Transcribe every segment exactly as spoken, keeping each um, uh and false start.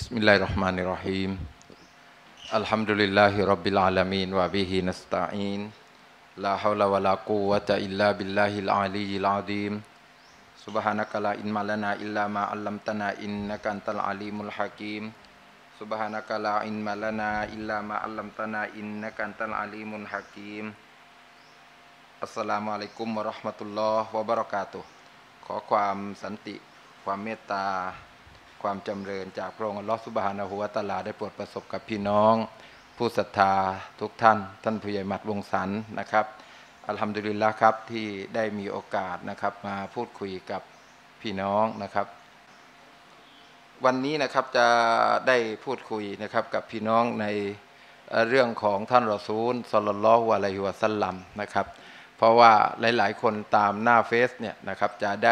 Bismillahirrahmanirrahim. Alhamdulillahi rabbil alamin wa bihi nasta'in. La haula wa la quwwata illa billahil aliyyil azim. Subhanaka la ilma lana illa ma 'allamtana innaka antal alimul hakim. Subhanaka la ilma lana illa ma 'allamtana innaka antal alimul hakim. Assalamualaikum warahmatullahi wabarakatuh.ขอความสันติความเมตตาความจำเริญจากพระองค์อัลเลาะห์ซุบฮานะฮูวะตะอาลาได้โปรดประสบกับพี่น้องผู้ศรัทธาทุกท่านท่านผู้ใหญ่หมัดวงสันนะครับอัลฮัมดุลิลละห์ครับที่ได้มีโอกาสนะครับมาพูดคุยกับพี่น้องนะครับวันนี้นะครับจะได้พูดคุยนะครับกับพี่น้องในเรื่องของท่านรอซูลศ็อลลัลลอฮุอะลัยฮิวะซัลลัมนะครับเพราะว่าหลายๆคนตามหน้าเฟซเนี่ยนะครับจะได้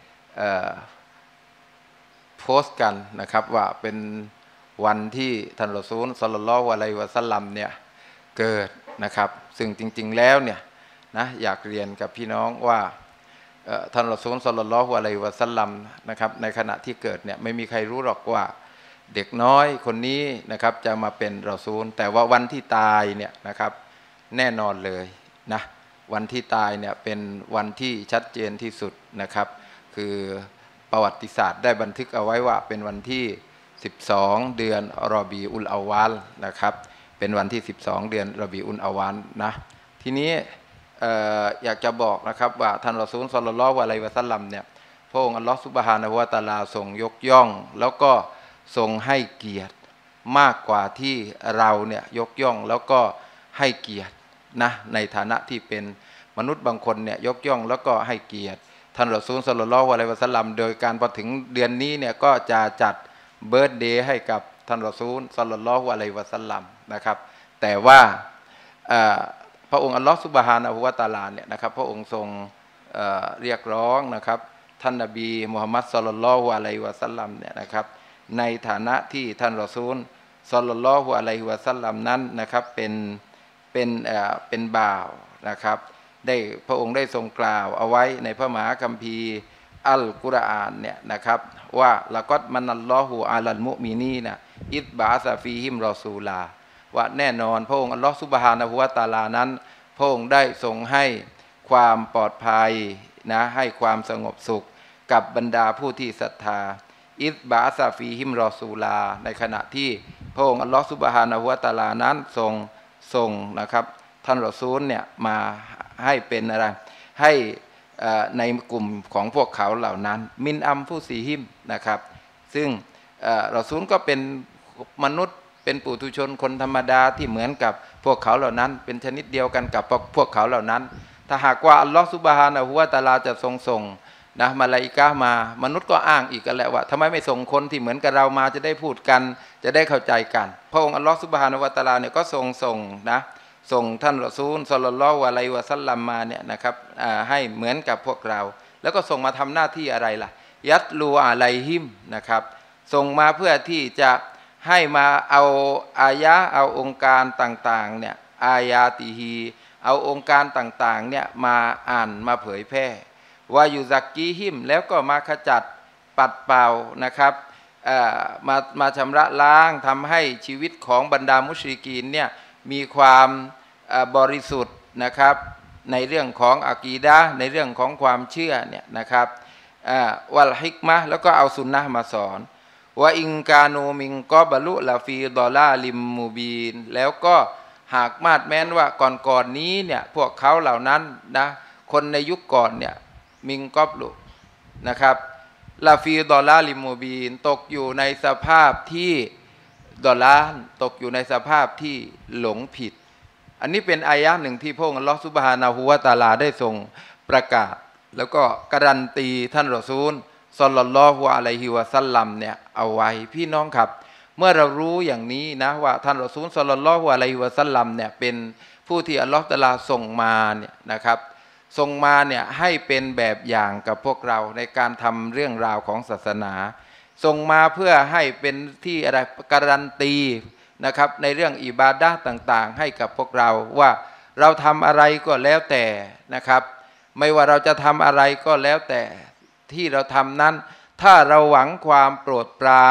โพสต์กันนะครับว่าเป็นวันที่ท่านรอซูลศ็อลลัลลอฮุอะลัยฮิวะซัลลัมเนี่ยเกิดนะครับซึ่งจริงๆแล้วเนี่ยนะอยากเรียนกับพี่น้องว่าท่านรอซูลศ็อลลัลลอฮุอะลัยฮิวะซัลลัมนะครับในขณะที่เกิดเนี่ยไม่มีใครรู้หรอกว่าเด็กน้อยคนนี้นะครับจะมาเป็นรอซูลแต่ว่าวันที่ตายเนี่ยนะครับแน่นอนเลยนะวันที่ตายเนี่ยเป็นวันที่ชัดเจนที่สุดนะครับคือประวัติศาสตร์ได้บันทึกเอาไว้ว่าเป็นวันที่สิบสองเดือนรอบีอุลอาวาลนะครับเป็นวันที่สิบสองเดือนรอบีอุลอาวาลนะทีนี้ อ, อยากจะบอกนะครับว่าท่านรอซูลศ็อลลัลลอฮุอะลัยฮิวะซัลลัมเนี่ยพระองค์อัลเลาะห์ซุบฮานะฮูวะตะอาลาทรงยกย่องแล้วก็ทรงให้เกียรติมากกว่าที่เราเนี่ยยกย่องแล้วก็ให้เกียรตินะในฐานะที่เป็นมนุษย์บางคนเนี่ยยกย่องแล้วก็ให้เกียรติท่านรอซูลศ็อลลัลลอฮุอะลัยฮิวะซัลลัมโดยการพอถึงเดือนนี้เนี่ยก็จะจัดเบิร์ธเดย์ให้กับท่านรอซูลศ็อลลัลลอฮุอะลัยฮิวะซัลลัมนะครับแต่ว่าพระองค์อัลเลาะห์ซุบฮานะฮูวะตะอาลาเนี่ยนะครับพระองค์ทรงเอ่อเรียกร้องนะครับท่านนบีมุฮัมมัดศ็อลลัลลอฮุอะลัยฮิวะซัลลัมเนี่ยนะครับในฐานะที่ท่านรอซูลศ็อลลัลลอฮุอะลัยฮิวะซัลลัมนั้นนะครับเป็นเป็นเอ่อเป็นบ่าวนะครับได้พระองค์ได้ทรงกล่าวเอาไว้ในพระมหาคัมภีร์อัลกุรอานเนี่ยนะครับว่าละกอดมันัลลอฮุอะลัลมุมินีนะอิดบะอะซะฟีฮิมรอซูลาว่าแน่นอนพระองค์อัลเลาะห์ซุบฮานะฮูวะตะอาลานั้นพระองค์ได้ทรงให้ความปลอดภัยนะให้ความสงบสุขกับบรรดาผู้ที่ศรัทธาอิดบะอะซะฟีฮิมรอซูลาในขณะที่พระองค์อัลเลาะห์ซุบฮานะฮูวะตะอาลานั้นทรงทรงนะครับท่านรอซูลเนี่ยมาให้เป็นอะไรให้ในกลุ่มของพวกเขาเหล่านั้นมินอัมผู้สีหิมนะครับซึ่งรอซูลก็เป็นมนุษย์เป็นปุถุชนคนธรรมดาที่เหมือนกับพวกเขาเหล่านั้นเป็นชนิดเดียวกันกับพวกเขาเหล่านั้นถ้าหากว่าอัลลอฮฺซุบฮานะฮูวะตะอาลาจะทรงส่งนะมาลาอิกะห์มามนุษย์ก็อ้างอีกกันแหละว่าทำไมไม่ส่งคนที่เหมือนกับเรามาจะได้พูดกันจะได้เข้าใจกันพระองค์อัลลอฮฺซุบฮานะฮูวะตะอาลาเนี่ยก็ทรงส่งนะส่งท่านรอซูลศ็อลลัลลอฮุอะลัยฮิวะซัลลัมมาเนี่ยนะครับให้เหมือนกับพวกเราแล้วก็ส่งมาทำหน้าที่อะไรล่ะยัตลูอะลัยฮิมนะครับส่งมาเพื่อที่จะให้มาเอาอายะเอาองค์การต่างๆเนี่ยอายาติฮีเอาองค์การต่างๆเนี่ยมาอ่านมาเผยแพร่วายุซักกีฮิมแล้วก็มาขจัดปัดเป่านะครับมามาชำระล้างทำให้ชีวิตของบรรดามุชริกีนเนี่ยมีความบริสุทธิ์นะครับในเรื่องของอะกีดะห์ในเรื่องของความเชื่อเนี่ยนะครับวัลฮิกมะห์แล้วก็เอาสุนนะห์มาสอนว่าอิงกาโนมิงกอบะลุลาฟีดอลาลิมมูบีนแล้วก็หากมาดแม้นว่าก่อนๆนี้เนี่ยพวกเขาเหล่านั้นนะคนในยุคก่อนเนี่ยมิงกอบลุนะครับลาฟีดอลาลิมมูบีนตกอยู่ในสภาพที่ดอลาตกอยู่ในสภาพที่หลงผิดอันนี้เป็นอายะห์หนึ่งที่พระองค์อัลเลาะห์ซุบฮานะฮูวะตะอาลาได้ทรงประกาศแล้วก็การันตีท่านรอซูลศ็อลลัลลอฮุอะลัยฮิวะซัลลัมเนี่ยเอาไว้พี่น้องครับเมื่อเรารู้อย่างนี้นะว่าท่านรอซูลศ็อลลัลลอฮุอะลัยฮิวะซัลลัมเนี่ยเป็นผู้ที่อัลเลาะห์ตะอาลาส่งมาเนี่ยนะครับส่งมาเนี่ยให้เป็นแบบอย่างกับพวกเราในการทำเรื่องราวของศาสนาส่งมาเพื่อให้เป็นที่อะไรการันตีนะครับในเรื่องอิบาดะห์ต่างๆให้กับพวกเราว่าเราทำอะไรก็แล้วแต่นะครับไม่ว่าเราจะทำอะไรก็แล้วแต่ที่เราทำนั้นถ้าเราหวังความโปรดปราน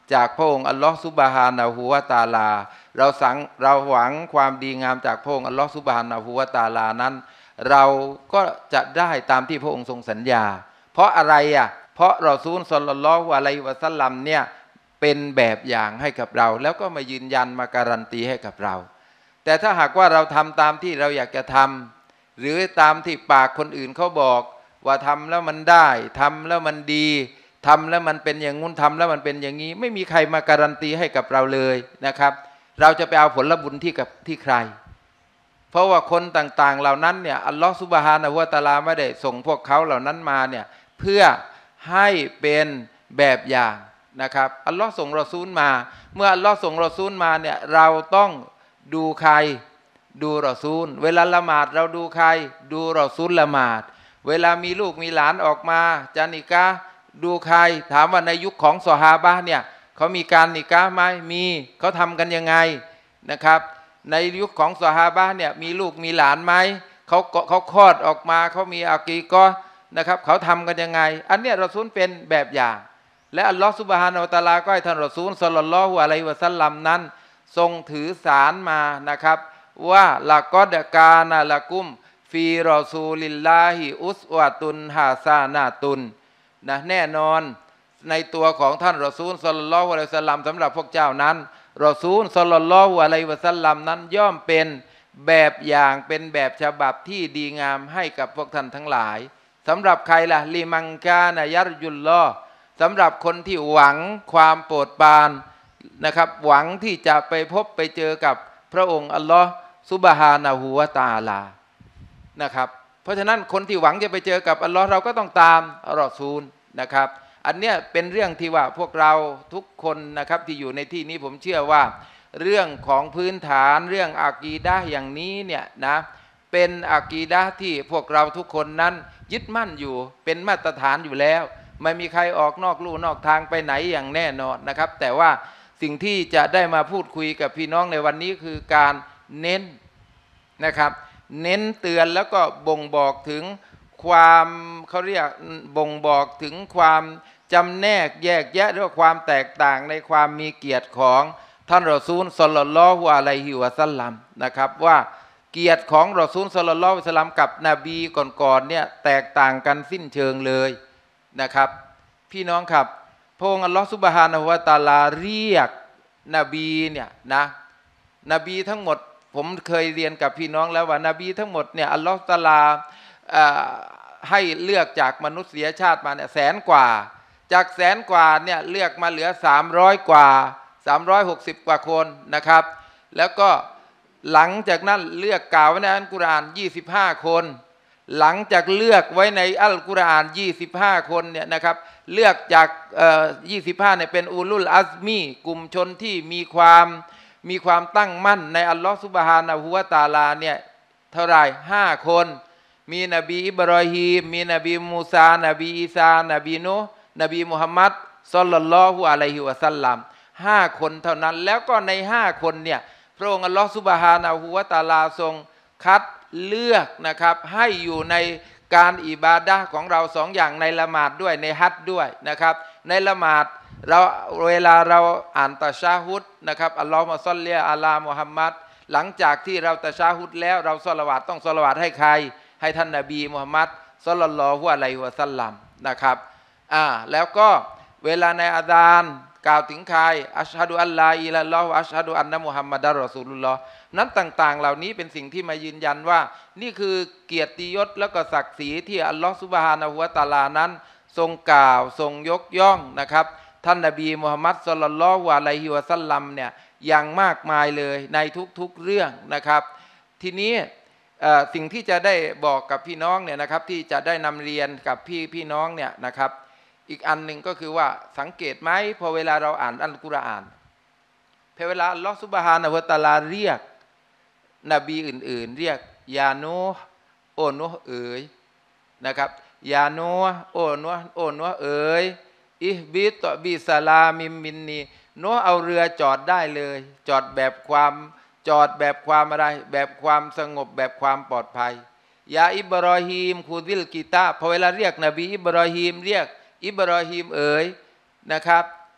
จากพระองค์อัลลอฮฺซุบฮานะฮูวะตะอาลาเราสังเราหวังความดีงามจากพระองค์อัลลอฮฺซุบฮานะฮูวะตะอาลานั้นเราก็จะได้ตามที่พระองค์ทรงสัญญาเพราะอะไรอ่ะเพราะรอซูลศ็อลลัลลอฮุอะลัยฮิวะซัลลัมเนี่ยเป็นแบบอย่างให้กับเราแล้วก็มายืนยันมาการันตีให้กับเราแต่ถ้าหากว่าเราทำตามที่เราอยากจะทำหรือตามที่ปากคนอื่นเขาบอกว่าทำแล้วมันได้ทำแล้วมันดีทำแล้วมันเป็นอย่างงู้นทำแล้วมันเป็นอย่างนี้ไม่มีใครมาการันตีให้กับเราเลยนะครับเราจะไปเอาผลบุญที่กับที่ใครเพราะว่าคนต่างๆเหล่านั้นเนี่ยอัลลอฮฺซุบฮานะฮูวะตะอาลาไม่ได้ส่งพวกเขาเหล่านั้นมาเนี่ยเพื่อให้เป็นแบบอย่างนะครับอัลลอฮ์ส่งรอซูลมาเมื่ออัลลอฮ์ส่งรอซูลมาเนี่ยเราต้องดูใครดูรอซูลเวลาละหมาดเราดูใครดูรอซูลละหมาดเวลามีลูกมีหลานออกมาจานิกะดูใครถามว่าในยุคของซอฮาบะห์เนี่ยเขามีการนิกะไหมมีเขาทำกันยังไงนะครับในยุคของซอฮาบะห์เนี่ยมีลูกมีหลานไหมเขาเขาคลอดออกมาเขามีอากีกอนะครับเขาทำกันยังไงอันเนี้ยรอซูลเป็นแบบอย่างและอัลลอฮฺซุบฮานะฮูวะตะอาลาก็ให้ท่านรอซูลศ็อลลัลลอฮุอะลัยฮิวะซัลลัมนั้นทรงถือสารมานะครับว่าละกอดกานะละกุมฟีรอซูลิลลาฮิอุสวะตุนฮาซานะตุนนะแน่นอนในตัวของท่านรอซูลศ็อลลัลลอฮุอะลัยฮิวะซัลลัมสำหรับพวกเจ้านั้นรอซูลศ็อลลัลลอฮุอะลัยฮิวะซัลลัมนั้นย่อมเป็นแบบอย่างเป็นแบบฉบับที่ดีงามให้กับพวกท่านทั้งหลายสำหรับใครล่ะลิมังกานะยัรยุลลอฮ์สำหรับคนที่หวังความโปรดปรานนะครับหวังที่จะไปพบไปเจอกับพระองค์อัลลอฮ์ซุบฮานะฮูวะตะอาลานะครับเพราะฉะนั้นคนที่หวังจะไปเจอกับอัลลอฮ์เราก็ต้องตามรอซูลนะครับอันเนี้ยเป็นเรื่องที่ว่าพวกเราทุกคนนะครับที่อยู่ในที่นี้ผมเชื่อว่าเรื่องของพื้นฐานเรื่องอากีดะห์อย่างนี้เนี่ยนะเป็นอากีดะห์ที่พวกเราทุกคนนั้นยึดมั่นอยู่เป็นมาตรฐานอยู่แล้วไม่มีใครออกนอกลู่นอกทางไปไหนอย่างแน่นอนนะครับแต่ว่าสิ่งที่จะได้มาพูดคุยกับพี่น้องในวันนี้คือการเน้นนะครับเน้นเตือนแล้วก็บ่งบอกถึงความเขาเรียกบ่งบอกถึงความจำแนกแยกแยะหรือว่าความแตกต่างในความมีเกียรติของท่านรอซูลศ็อลลัลลอฮุอะลัยฮิวะซัลลัมนะครับว่าเกียรติของรอซูลศ็อลลัลลอฮุอะลัยฮิวะซัลลัมกับนบีก่อนๆเนี่ยแตกต่างกันสิ้นเชิงเลยนะครับพี่น้องครับพระองค์อัลลอฮฺซุบฮานะฮูวะตะอาลาเรียกนบีเนี่ยนะนบีทั้งหมดผมเคยเรียนกับพี่น้องแล้วว่านบีทั้งหมดเนี่ยอัลลอฮฺตะอาลาให้เลือกจากมนุษยชาติมาเนี่ยแสนกว่าจากแสนกว่าเนี่ยเลือกมาเหลือสามร้อยกว่าสามร้อยหกสิบกว่าคนนะครับแล้วก็หลังจากนั้นเลือกกล่าวไว้ในอัลกุรอานยี่สิบห้าคนหลังจากเลือกไว้ในอัลกุรอานยี่สิบห้าคนเนี่ยนะครับเลือกจากเอ่อยี่สิบห้าเนี่ยเป็นอูลุลอัซมีกลุ่มชนที่มีความมีความตั้งมั่นในอัลลอฮฺซุบฮานะฮูวะตะอาลาเนี่ยเท่าไหร่ห้าคนมีนบีอิบรอฮีมมีนบีมูซานบีอีสานบีนูห์นบีมุฮัมมัดศ็อลลัลลอฮุอะลัยฮิวะซัลลัมห้าคนเท่านั้นแล้วก็ในห้าคนเนี่ยพระองค์อัลลอฮฺซุบฮานะฮูวะตะอาลาทรงคัดเลือกนะครับให้อยู่ในการอิบาดะห์ของเราสองอย่างในละหมาดด้วยในฮัจญ์ด้วยนะครับในละหมาดเราเวลาเราอ่านตะชาฮุดนะครับอัลลอฮุมะศ็อลลิอะลามุฮัมมัดหลังจากที่เราตะชาฮุดแล้วเราศอลาวาตต้องศอลาวาตให้ใครให้ท่านนบีมุฮัมมัดศ็อลลัลลอฮุอะลัยฮิวะซัลลัมนะครับอ่าแล้วก็เวลาในอาซานกล่าวถึงใครอัชฮะดุอัลลาอิลาฮ์ลอฮอัชฮะดุอันนะมุฮัมมัดรอซูลุลลอฮ์นั้นต่างๆเหล่านี้เป็นสิ่งที่มายืนยันว่านี่คือเกียรติยศและก็ศักดิ์ศรีที่อัลลอฮฺซุบฮานะฮูวะตะอาลานั้นทรงกล่าวทรงยกย่องนะครับท่านนบีมุฮัมมัดศ็อลลัลลอฮุอะลัยฮิวะซัลลัมเนี่ยอย่างมากมายเลยในทุกๆเรื่องนะครับทีนี้สิ่งที่จะได้บอกกับพี่น้องเนี่ยนะครับที่จะได้นำเรียนกับพี่พี่น้องเนี่ยนะครับอีกอันหนึ่งก็คือว่าสังเกตไหมพอเวลาเราอ่านอัลกุรอานพอเวลาอัลลอฮฺซุบฮานะฮูวะตะอาลาเรียกนบีอื่นๆเรียกยานูห์โอ้นูห์เอ๋ยนะครับยานูห์โอ้นูห์โอ้นูห์เอ๋ยอิฮบิตบิสลามิมมินนีนูห์เอาเรือจอดได้เลยจอดแบบความจอดแบบความอะไรแบบความสงบแบบความปลอดภัยยาอิบรอฮีมคูดิลกิตาพอเวลาเรียกนบีอิบรอฮีมเรียกอิบรอฮีมเอ๋ยนะครับ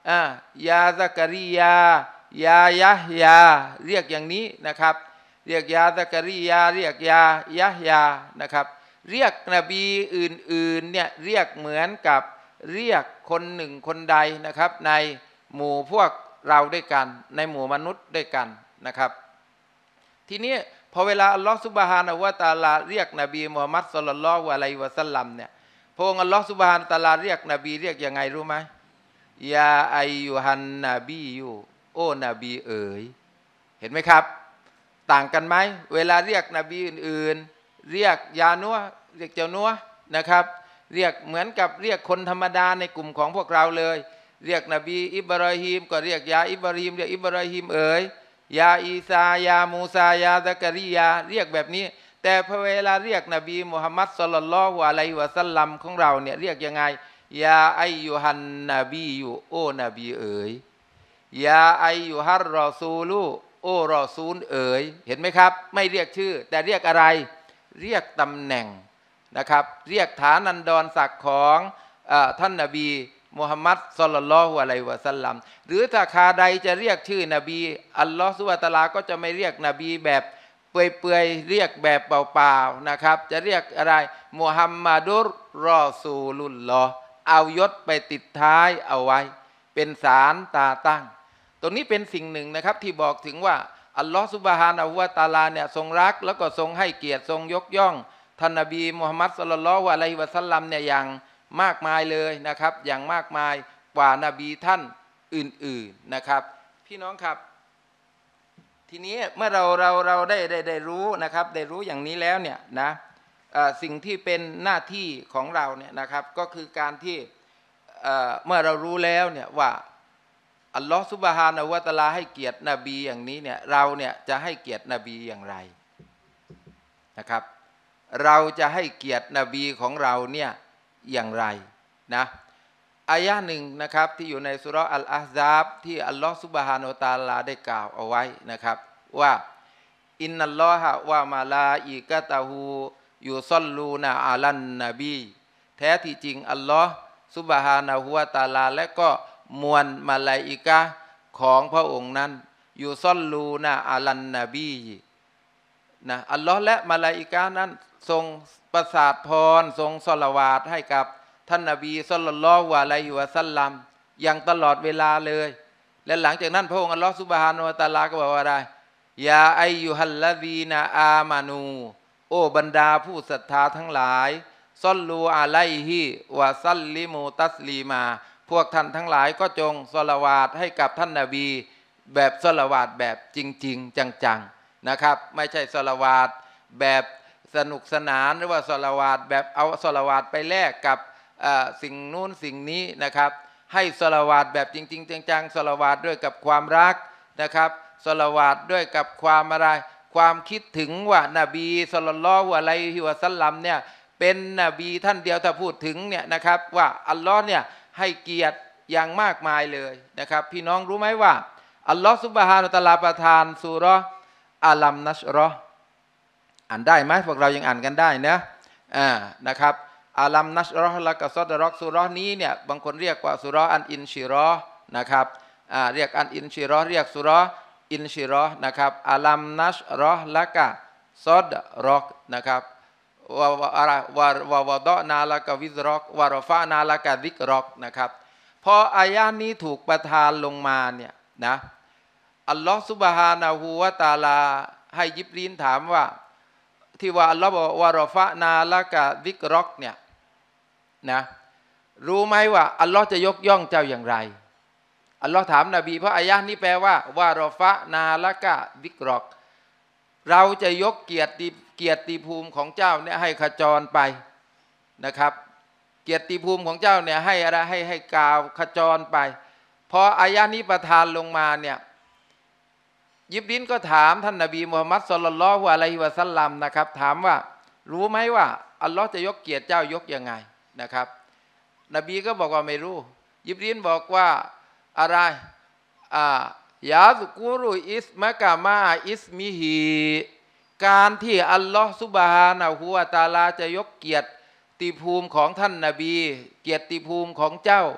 อ่ายาซักริยายายะยาเรียกอย่างนี้นะครับเรียกยาซักริยาเรียกยายะยานะครับเรียกนบีอื่นๆเนี่ยเรียกเหมือนกับเรียกคนหนึ่งคนใดนะครับในหมู่พวกเราด้วยกันในหมู่มนุษย์ด้วยกันนะครับทีนี้พอเวลาอัลลอฮฺซุบฮานะฮูวะตะอาลาเรียกนบีมุฮัมมัดศ็อลลัลลอฮุอะลัยฮิวะซัลลัมเนี่ยพระองค์อัลลอฮฺซุบฮานะฮูวะตะอาลาเรียกนบีเรียกยังไงรู้ไหมยาอัยยูฮันนบียูโอ้นบีเอ๋ยเห็นไหมครับต่างกันไหมเวลาเรียกนบีอื่นๆเรียกยานัวเรียกเจ้านัวนะครับเรียกเหมือนกับเรียกคนธรรมดาในกลุ่มของพวกเราเลยเรียกนบีอิบราฮิมก็เรียกยาอิบราฮิมเรียกอิบราฮิมเอ๋ยยาอีซายามูซายาซักริยาเรียกแบบนี้แต่พอเวลาเรียกนบีมุฮัมมัดศ็อลลัลลอฮุอะลัยฮิวะซัลลัมของเราเนี่ยเรียกยังไงยาอัยยูฮันนบียูโอ้นบีเอ๋ยยาอัยยูฮัรรอซูลูโอ้รอซูลเอ๋ยเห็นไหมครับไม่เรียกชื่อแต่เรียกอะไรเรียกตำแหน่งนะครับเรียกฐานันดรศักดิ์ของท่านนบีมุฮัมมัดศ็อลลัลลอฮุอะลัยฮิวะซัลลัมหรือถ้าคาใดจะเรียกชื่อนบีอัลลอฮฺซุบฮานะฮูวะตะอาลาก็จะไม่เรียกนบีแบบเปื่อยๆเรียกแบบเปล่าๆนะครับจะเรียกอะไรมุฮัมมัดุรรอซูลุลลอฮ์เอายศไปติดท้ายเอาไว้เป็นสารตาตั้งตรงนี้เป็นสิ่งหนึ่งนะครับที่บอกถึงว่าอัลลอฮฺซุบฮานะฮูวะตะอาลาเนี่ยทรงรักแล้วก็ทรงให้เกียรติทรงยกย่องท่านนบีมุฮัมมัดศ็อลลัลลอฮุอะลัยฮิวะซัลลัมเนี่ยอย่างมากมายเลยนะครับอย่างมากมายกว่านาบีท่านอื่นๆนะครับพี่น้องครับทีนี้เมื่อเราเราเราได้ได้ได้รู้นะครับได้รู้อย่างนี้แล้วเนี่ยนะสิ่งที่เป็นหน้าที่ของเราเนี่ยนะครับก็คือการที่เมื่อเรารู้แล้วเนี่ยว่าอัลลอฮฺซุบฮานะฮูวะตะอาลาให้เกียรตินบีอย่างนี้เนี่ยเราเนี่ยจะให้เกียรตินบีอย่างไรนะครับเราจะให้เกียรตินบีของเราเนี่ยอย่างไรนะอายะหนึ่งนะครับที่อยู่ในสุเราะห์อัลอะห์ซาบที่อัลลอฮฺซุบฮานะฮูวะตะอาลาได้กล่าวเอาไว้นะครับว่าอินนัลลอฮะวะมะลาอิกะตะฮูยุศ็อลลูนะอะลันนบีแท้ที่จริงอัลลอฮฺซุบฮานะฮูวะตะอาลาและก็มวลมาลาอิกะฮ์ของพระองค์นั้นยุศ็อลลูนะอะลันนบีนะอัลลอฮ์และมาลาอิกะฮ์นั้นทรงประสาทพรทรงศอลาวาตให้กับท่านนบีศ็อลลัลลอฮุอะลัยฮิวะซัลลัมอย่างตลอดเวลาเลยและหลังจากนั้นพระองค์อัลลอฮฺซุบฮานะฮูวะตะอาลาก็บอกว่าอะไรยาอัยยูฮัลลซีนาอามานูโอ้บรรดาผู้ศรัทธาทั้งหลายศ็อลลูอะลัยฮิวะซัลลิมูตัสลีมาพวกท่านทั้งหลายก็จงศอลาวาตให้กับท่านนบีแบบศอลาวาตแบบจริงๆจังๆนะครับไม่ใช่ศอลาวาตแบบสนุกสนานหรือว่าศอลาวาตแบบเอาศอลาวาตไปแลกกับสิ่งนู้นสิ่งนี้นะครับให้ศอลาวาตแบบจริงๆจังๆศอลาวาตด้วยกับความรักนะครับศอลาวาตด้วยกับความอะไรความคิดถึงว่านบีศ็อลลัลลอฮุอะลัยฮิวะซัลลัมเนี่ยเป็นนบีท่านเดียวถ้าพูดถึงเนี่ยนะครับว่าอัลลอฮ์เนี่ยให้เกียรติอย่างมากมายเลยนะครับพี่น้องรู้ไหมว่าอัลลอฮ์ซุบฮานะฮูวะตะอาลาประทานซูเราะห์อัลัมนัชเราะห์อ่านได้ไหมพวกเรายังอ่านกันได้นะอ่านะครับอาลัมนัชเราะห์และก็ซอดรอกซูเราะห์นี้เนี่ยบางคนเรียกว่าซูเราะห์อันอินชิเราะห์นะครับอ่าเรียกอันอินชิเราะห์เรียกซูเราะห์อินชิเราะห์นะครับอาลัมนัชเราะห์และก็ซอดรอกนะครับวะวะอะไรวะวะวะดอนาละกะวิซรอกวะรอฟะนาละกะซิกรอกนะครับพออายะนี้ถูกประทานลงมาเนี่ยนะอัลลอฮฺซุบฮานะฮูวะตะอาลาให้ยิบรีนถามว่าที่ว่าอัลลอฮฺบอกวะรอฟะนาละกะซิกรอกเนี่ยนะรู้ไหมว่าอัลลอฮฺจะยกย่องเจ้าอย่างไรอัลลอฮฺถามนบีเพราะอายะนี้แปลว่าวะรอฟะนาละกะซิกรอกเราจะยกเกียรติเกียรติภูมิของเจ้าเนี่ยให้ขจรไปนะครับเกียรติภูมิของเจ้าเนี่ยให้อะไรให้ให้กล่าวขจรไปพออายะนี้ประทานลงมาเนี่ยยิบรินก็ถามท่านนบีมุฮัมมัดศ็อลลัลลอฮุอะลัยฮิวะซัลลัมนะครับถามว่ารู้ไหมว่าอัลลอฮ์จะยกเกียรติเจ้ายกยังไงนะครับนบีก็บอกว่าไม่รู้ยิบรินบอกว่าอะไรอ่ายาซุกูรุอิสมะกะมาอิสมิฮีการที่อัลลอฮฺซุบฮานะฮูวะตะอาลาจะยกเกียรติภูมิของท่านนบีเกียรติภูมิของเจ้า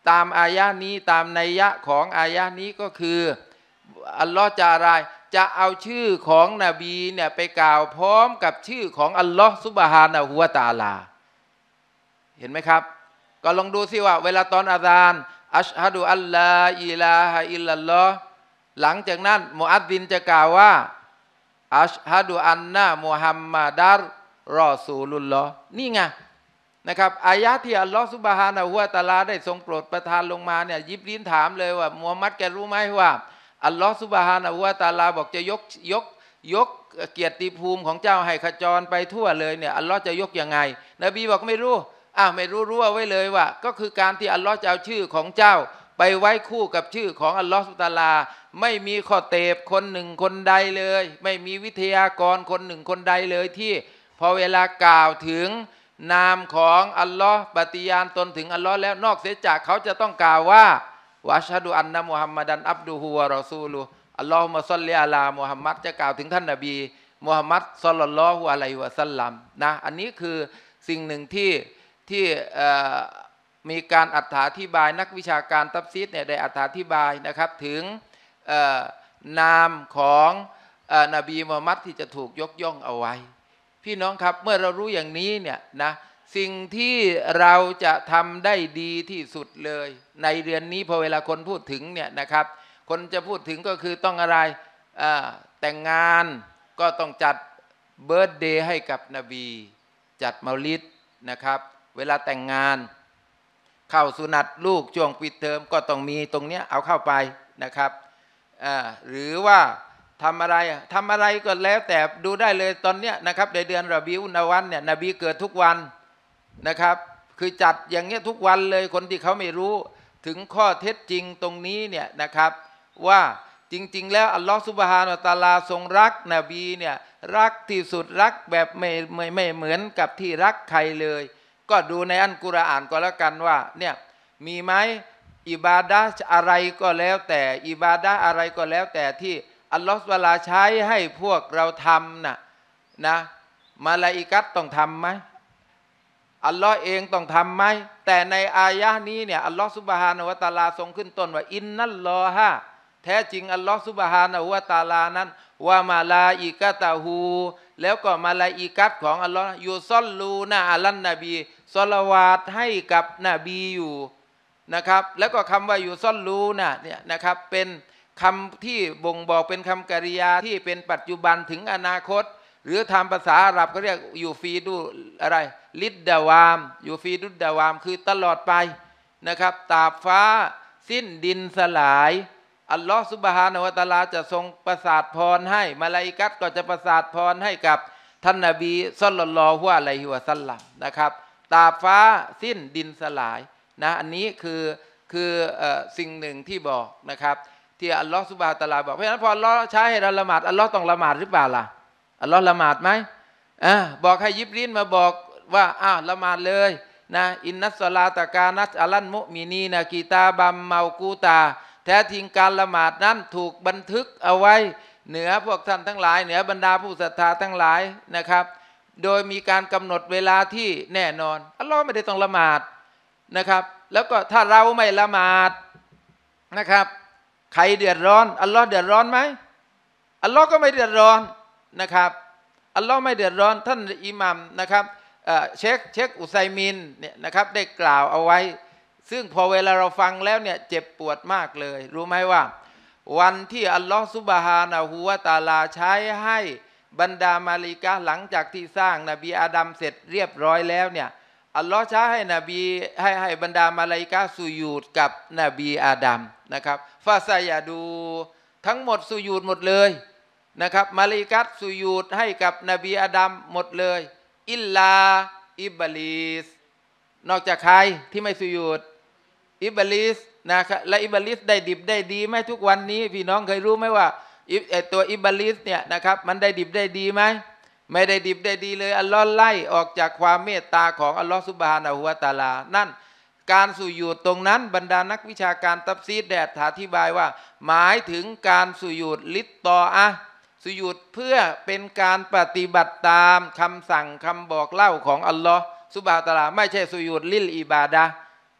ตามอายะนี้ตามนัยยะของอายะนี้ก็คืออัลลอฮ์จะอะไรจะเอาชื่อของนบีเนี่ยไปกล่าวพร้อมกับชื่อของอัลลอฮ์ซุบฮานะฮูวะตะอาลาเห็นไหมครับก็ลองดูสิว่าเวลาตอนอาซานอัชฮะดุอัลลาอิลาฮะอิลลัลลอฮ์หลังจากนั้นมุอัซซินจะกล่าวว่าอัชฮะดุอันนะมุฮัมมัดัรรอซูลุลลอฮ์นี่ไงนะครับอายะที่อัลลอฮ์ซุบฮานะฮูวะตะอาลาได้ทรงโปรดประทานลงมาเนี่ยยิบรีนถามเลยว่ามุฮัมมัดแกรู้ไหมว่าอัลลอฮ์ซุบฮานะฮูวะตะอาลาบอกจะยกยกยกเกียรติภูมิของเจ้าให้ขจรไปทั่วเลยเนี่ยอัลลอฮ์จะยกยังไงนบีบอกไม่รู้อ้าวไม่รู้รู้เอาไว้เลยว่าก็คือการที่อัลลอฮ์จะเอาชื่อของเจ้าไปไว้คู่กับชื่อของอัลลอฮ์ซุบฮานะฮูวะตะอาลาไม่มีข้อเตบคนหนึ่งคนใดเลยไม่มีวิทยากรคนหนึ่งคนใดเลยที่พอเวลากล่าวถึงนามของอัลลอฮ์ปฏิญาณตนถึงอัลลอฮ์แล้วนอกเสียจากเขาจะต้องกล่าวว่าวะอัชฮะดุอันนะมุฮัมมัดันอับดุฮุวะรอซูลุอัลลอฮุมะศ็อลลิอะลามุฮัมมัดจะกล่าวถึงท่านนบีมุฮัมมัดศ็อลลัลลอฮุอะลัยฮิวะซัลลัมนะอันนี้คือสิ่งหนึ่งที่ที่มีการอธิบายนักวิชาการตัฟซีรเนี่ยได้อธิบายนะครับถึงนามของนบีมุฮัมมัดที่จะถูกยกย่องเอาไว้พี่น้องครับเมื่อเรารู้อย่างนี้เนี่ยนะสิ่งที่เราจะทำได้ดีที่สุดเลยในเดือนนี้พอเวลาคนพูดถึงเนี่ยนะครับคนจะพูดถึงก็คือต้องอะไรแต่งงานก็ต้องจัดเบิร์ธเดย์ให้กับนบีจัดเมาลิดนะครับเวลาแต่งงานเข้าสุนัตลูกช่วงปิดเทอมก็ต้องมีตรงเนี้ยเอาเข้าไปนะครับหรือว่าทำอะไรทำอะไรก็แล้วแต่ดูได้เลยตอนเนี้ยนะครับในเดือนรอบีอุนอวันเนี่ยนบีเกิดทุกวันนะครับคือจัดอย่างเงี้ยทุกวันเลยคนที่เขาไม่รู้ถึงข้อเท็จจริงตรงนี้เนี่ยนะครับว่าจริงๆแล้วอัลลอฮฺซุบฮานะฮูวะตะอาลาทรงรักนบีเนี่ยรักที่สุดรักแบบไม่ไม่ไม่เหมือนกับที่รักใครเลยก็ดูในอัลกุรอานก็แล้วกันว่าเนี่ยมีไหมอิบาดะห์อะไรก็แล้วแต่อิบาดะห์อะไรก็แล้วแต่ที่อัลลอฮฺซุบฮานะฮูวะตะอาลาใช้ให้พวกเราทำนะนะมาลาอิกัตต้องทำไหมอัลลอฮ์เองต้องทำไหมแต่ในอายะนี้เนี่ยอัลลอฮ์ซุบฮานะฮูวะตะอาลาทรงขึ้นต้นว่าอินนัลลอฮะแท้จริงอัลลอฮ์ซุบฮานะฮูวะตะอาลานั้นว่ามาลาอิกะตะฮูแล้วก็มาลาอิกัตของอัลลอฮ์ยูซอลลูนะอะลันนบีศอลาวาตให้กับนบีอยู่นะครับแล้วก็คำว่ายูซอลลูนะเนี่ยนะครับเป็นคำที่บ่งบอกเป็นคำกริยาที่เป็นปัจจุบันถึงอนาคตหรือทำภาษาอาหรับเขาเรียกยูฟีดูอะไรลิดดาวามยูฟีดุดดาวามคือตลอดไปนะครับตราบฟ้าสิ้นดินสลายอัลลอฮฺซุบฮานะฮูวะตะอาลาจะทรงประสาทพรให้มลาอิกัตก็จะประสาทพรให้กับท่านนบีศ็อลลัลลอฮุอะลัยฮิวะซัลลัมนะครับตราบฟ้าสิ้นดินสลายนะอันนี้คือคือสิ่งหนึ่งที่บอกนะครับที่อัลลอฮฺซุบฮานะฮูวะตะอาลาบอกเพราะฉะนั้นพออัลลอฮฺใช้ให้เราละหมาดอัลลอฮฺต้องละหมาดหรือเปล่าล่ะอัลลอฮฺละหมาดไหมอ่าบอกให้ยิบรีนมาบอกว่าอ้าวละหมาดเลยนะอินนัสศอลาตะกานัตอะลันมุมินีนะกีตาบัมเมากูตาแท้จริงการละหมาดนั้นถูกบันทึกเอาไว้เหนือพวกท่านทั้งหลายเหนือบรรดาผู้ศรัทธาทั้งหลายนะครับโดยมีการกำหนดเวลาที่แน่นอนอัลลอฮฺไม่ได้ต้องละหมาดนะครับแล้วก็ถ้าเราไม่ละหมาดนะครับใครเดือดร้อนอัลลอฮ์เดือดร้อนไหมอัลลอฮ์ก็ไม่เดือดร้อนนะครับอัลลอฮ์ไม่เดือดร้อนท่านอิหมัมนะครับเชคเชคอุไซมินเนี่ยนะครับได้กล่าวเอาไว้ซึ่งพอเวลาเราฟังแล้วเนี่ยเจ็บปวดมากเลยรู้ไหมว่าวันที่อัลลอฮ์ซุบฮานะฮูวะตะอาลาใช้ให้บรรดามาลิกะหลังจากที่สร้างนบีอาดัมเสร็จเรียบร้อยแล้วเนี่ยอัลลอฮ์ใช้ให้นบีให้ให้บรรดามาลิกะสุญูดกับนบีอาดัมนะครับฟาซายาดูทั้งหมดสุญูดหมดเลยนะครับมาลิกัตสุญูดให้กับนบีอาดัมหมดเลยอิลลาอิบลิสนอกจากใครที่ไม่สุญูดอิบลิสนะครับและอิบลิสได้ดิบได้ดีไหมทุกวันนี้พี่น้องเคยรู้ไหมว่าตัวอิบลิสเนี่ยนะครับมันได้ดิบได้ดีไหมไม่ได้ดิบได้ดีเลยอัลลอฮ์ไล่ออกจากความเมตตาของอัลลอฮ์ซุบฮานะฮูวะตะอาลานั่นการสุญูดตรงนั้นบรรดานักวิชาการตัฟซีรได้อธิบายว่าหมายถึงการสุญูดลิตตออะห์สุญูดเพื่อเป็นการปฏิบัติตามคำสั่งคำบอกเล่าของอัลลอฮ์ซุบฮานะฮูวะตะอาลาไม่ใช่สุญูดลิลอิบาดะห์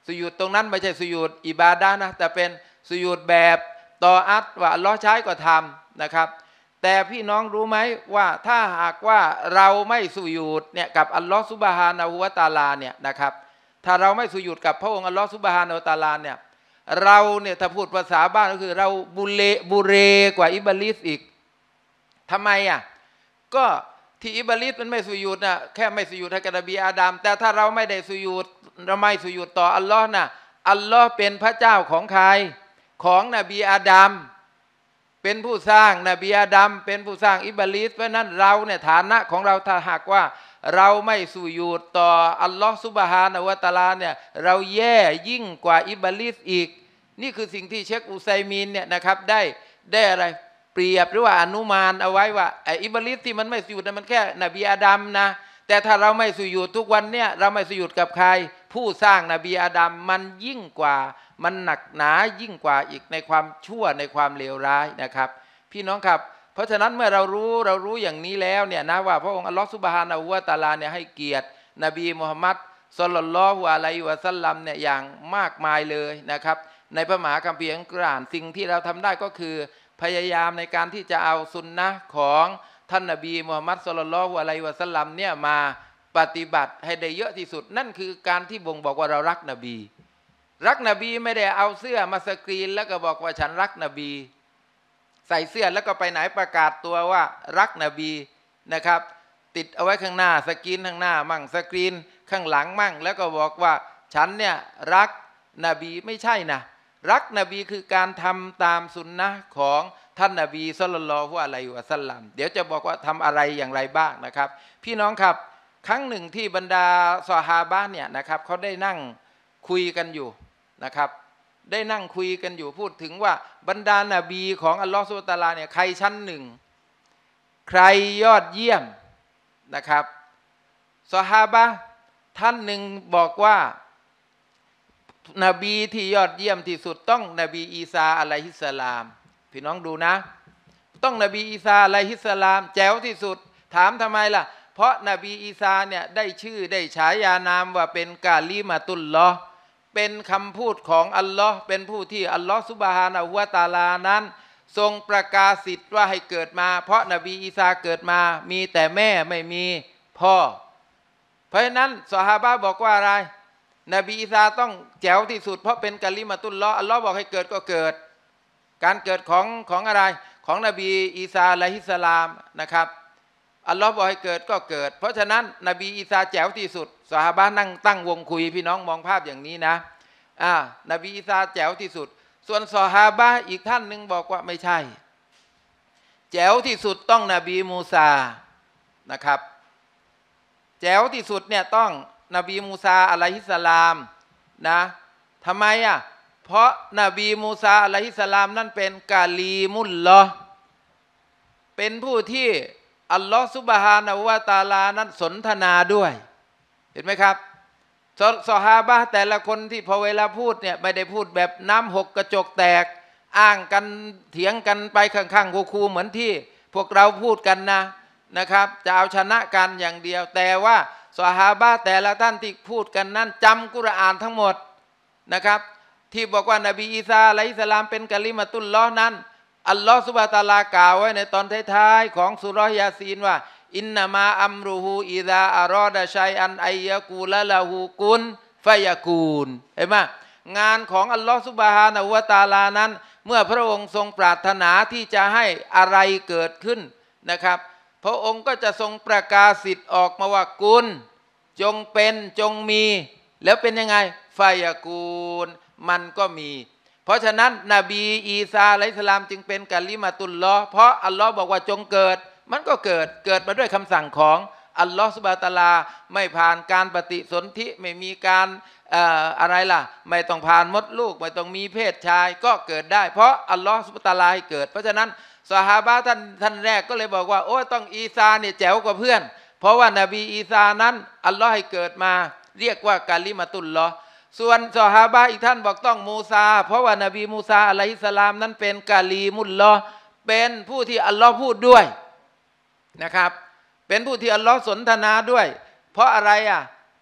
สุญูดตรงนั้นไม่ใช่สุญูดอิบาดะห์นะแต่เป็นสุญูดแบบตออัตว่าอัลลอฮ์ใช้ก็ทำนะครับแต่พี่น้องรู้ไหมว่าถ้าหากว่าเราไม่สุญูดเนี่ยกับอัลลอฮ์ซุบฮานะฮูวะตะอาลาเนี่ยนะครับถ้าเราไม่สุญูดกับพระองค์อัลลอฮ์ซุบฮานะฮูวะตะอาลาเนี่ยเราเนี่ยถ้าพูดภาษาบ้านก็คือเราบุเลบุเรกว่าอิบลิสอีกทำไมอ่ะก็ที่อิบลิสมันไม่สุญูดนะแค่ไม่สุญูดให้กับนบีอาดัมแต่ถ้าเราไม่ได้สุญูดเราไม่สุญูดต่ออัลลอฮ์นะอัลลอฮ์เป็นพระเจ้าของใครของนบีอาดัมเป็นผู้สร้างนบีอาดัมเป็นผู้สร้างอิบลิสเพราะนั้นเราเนี่ยฐานะของเราถ้าหากว่าเราไม่สุญูดต่ออัลลอฮ์ซุบฮานะฮูวะตะอาลาเนี่ยเราแย่ยิ่งกว่าอิบลิสอีกนี่คือสิ่งที่เชคอุซัยมีนเนี่ยนะครับได้ได้อะไรเปรียบหรือว่าอนุมานเอาไว้ว่าไอ้อิบลิสที่มันไม่สุญูดนะมันแค่นบีอาดัมนะแต่ถ้าเราไม่สุญูดทุกวันเนี่ยเราไม่สุญูดกับใครผู้สร้างนบีอาดัมมันยิ่งกว่ามันหนักหนายิ่งกว่าอีกในความชั่วในความเลวร้ายนะครับพี่น้องครับเพราะฉะนั้นเมื่อเรารู้เรารู้อย่างนี้แล้วเนี่ยนะว่าพระองค์อัลลอฮฺซุบฮานะฮูวะตะอาลาเนี่ยให้เกียรตินบีมุฮัมมัดศ็อลลัลลอฮุอะลัยฮิวะซัลลัมเนี่ยอย่างมากมายเลยนะครับในพระมหาคัมภีร์อัลกุรอานสิ่งที่เราทำได้ก็คือพยายามในการที่จะเอาสุนนะของท่านนบีมุฮัมมัดศ็อลลัลลอฮุอะลัยฮิวะซัลลัมเนี่ยมาปฏิบัติให้ได้เยอะที่สุดนั่นคือการที่บ่งบอกว่าเรารักนบีรักนบีไม่ได้เอาเสื้อมาสกรีนแล้วก็บอกว่าฉันรักนบีใส่เสื้อแล้วก็ไปไหนประกาศตัวว่ารักนบีนะครับติดเอาไว้ข้างหน้าสกรีนข้างหน้ามั่งสกรีนข้างหลังมั่งแล้วก็บอกว่าฉันเนี่ยรักนบีไม่ใช่นะรักนบีคือการทำตามสุนนะของท่านนบีศ็อลลัลลอฮุอะลัยฮิวะซัลลัมเดี๋ยวจะบอกว่าทำอะไรอย่างไรบ้างนะครับพี่น้องครับครั้งหนึ่งที่บรรดาซอฮาบะห์เนี่ยนะครับเขาได้นั่งคุยกันอยู่นะครับได้นั่งคุยกันอยู่พูดถึงว่าบรรดานาบีของอัลลอฮฺซุบฮานะฮูวะตะอาลาเนี่ยใครชั้นหนึ่งใครยอดเยี่ยมนะครับซอฮาบะห์ท่านหนึ่งบอกว่านบีที่ยอดเยี่ยมที่สุดต้องนบีอีสาอะลัยฮิสสลามพี่น้องดูนะต้องนบีอีสาอะลัยฮิสสลามแจ๋วที่สุดถามทำไมล่ะเพราะนบีอีสาเนี่ยได้ชื่อได้ฉายานามว่าเป็นกาลิมาตุลลอฮ์เป็นคำพูดของอัลลอฮ์เป็นผู้ที่อัลลอฮ์ซุบฮานะฮูวะตะอาลานั้นทรงประกาศสิทธิ์ว่าให้เกิดมาเพราะนบีอีสาเกิดมามีแต่แม่ไม่มีพ่อเพราะฉะนั้นซอฮาบะห์บอกว่าอะไรนบีอีสาต้องแจ๋วที่สุดเพราะเป็นกะลิมาตุลลอฮ์อัลลอฮ์บอกให้เกิดก็เกิดการเกิดของของอะไรของนบีอีสาอะลัยฮิสสลามนะครับอัลลอฮ์บอกให้เกิดก็เกิดเพราะฉะนั้นนบีอีสาแจ๋วที่สุดซอฮาบะห์นั่งตั้งวงคุยพี่น้องมองภาพอย่างนี้นะอ่านบีอีสาแจ๋วที่สุดส่วนซอฮาบะห์อีกท่านหนึ่งบอกว่าไม่ใช่แจ๋วที่สุดต้องนบีมูซานะครับแจ๋วที่สุดเนี่ยต้องนบีมูซาอะลัยฮิสสลามนะทำไมอ่ะเพราะนบีมูซาอะลัยฮิสสลามนั่นเป็นกาลีมุลลอฮ์เป็นผู้ที่อัลลอฮฺซุบฮานะฮูวะตะอาลานั้นสนทนาด้วยเห็นไหมครับซอฮาบะห์แต่ละคนที่พอเวลาพูดเนี่ยไม่ได้พูดแบบน้ำหกกระจกแตกอ้างกันเถียงกันไปข้างๆคูๆเหมือนที่พวกเราพูดกันนะนะครับจะเอาชนะกันอย่างเดียวแต่ว่าซอฮาบะห์แต่ละท่านที่พูดกันนั้นจำกุรอานทั้งหมดนะครับที่บอกว่านบีอีสาอะลัยฮิสสลามเป็นกะลิมาตุลลอฮ์นั้นอัลลอฮฺซุบฮานะฮูวะตะอาลากล่าวไว้ในตอนท้ายๆของซูเราะห์ยาซีนว่าอินนามาอัมรุฮูอิซาอารอดะชัยอันอัยยะกูละละฮูกุนฟะยะกูนเห็นไหมงานของอัลลอฮฺซุบฮานะฮูวะตะอาลานั้นเมื่อพระองค์ทรงปรารถนาที่จะให้อะไรเกิดขึ้นนะครับพระองค์ก็จะทรงประกาศสิทธิ์ออกมาว่ากุลจงเป็นจงมีแล้วเป็นยังไงฟะยะกูนมันก็มีเพราะฉะนั้นนบีอีสาอะลัยฮิสสลามจึงเป็นกะลิมาตุลลอฮ์เพราะอัลลอฮ์บอกว่าจงเกิดมันก็เกิดเกิดมาด้วยคำสั่งของอัลลอฮ์ซุบฮานะฮูวะตะอาลาไม่ผ่านการปฏิสนธิไม่มีการเอ่ออะไรล่ะไม่ต้องผ่านมดลูกไม่ต้องมีเพศชายก็เกิดได้เพราะอัลลอฮ์ซุบฮานะฮูวะตะอาลาให้เกิดเพราะฉะนั้นซอฮาบะห์ท่านท่านแรกก็เลยบอกว่าโอ้ต้องอีสาเนี่ยแจ๋วกว่าเพื่อนเพราะว่านบีอีสานั้นอัลลอฮ์ให้เกิดมาเรียกว่ากะลิมาตุลลอฮ์ส่วนซอฮาบะห์อีกท่านบอกต้องมูซาเพราะว่านบีมูซาอะลัยฮิสสลามนั้นเป็นกะลีมุลลอฮ์เป็นผู้ที่อัลลอฮ์พูดด้วยนะครับเป็นผู้ที่อัลลอฮ์สนทนาด้วยเพราะอะไรอ่ะ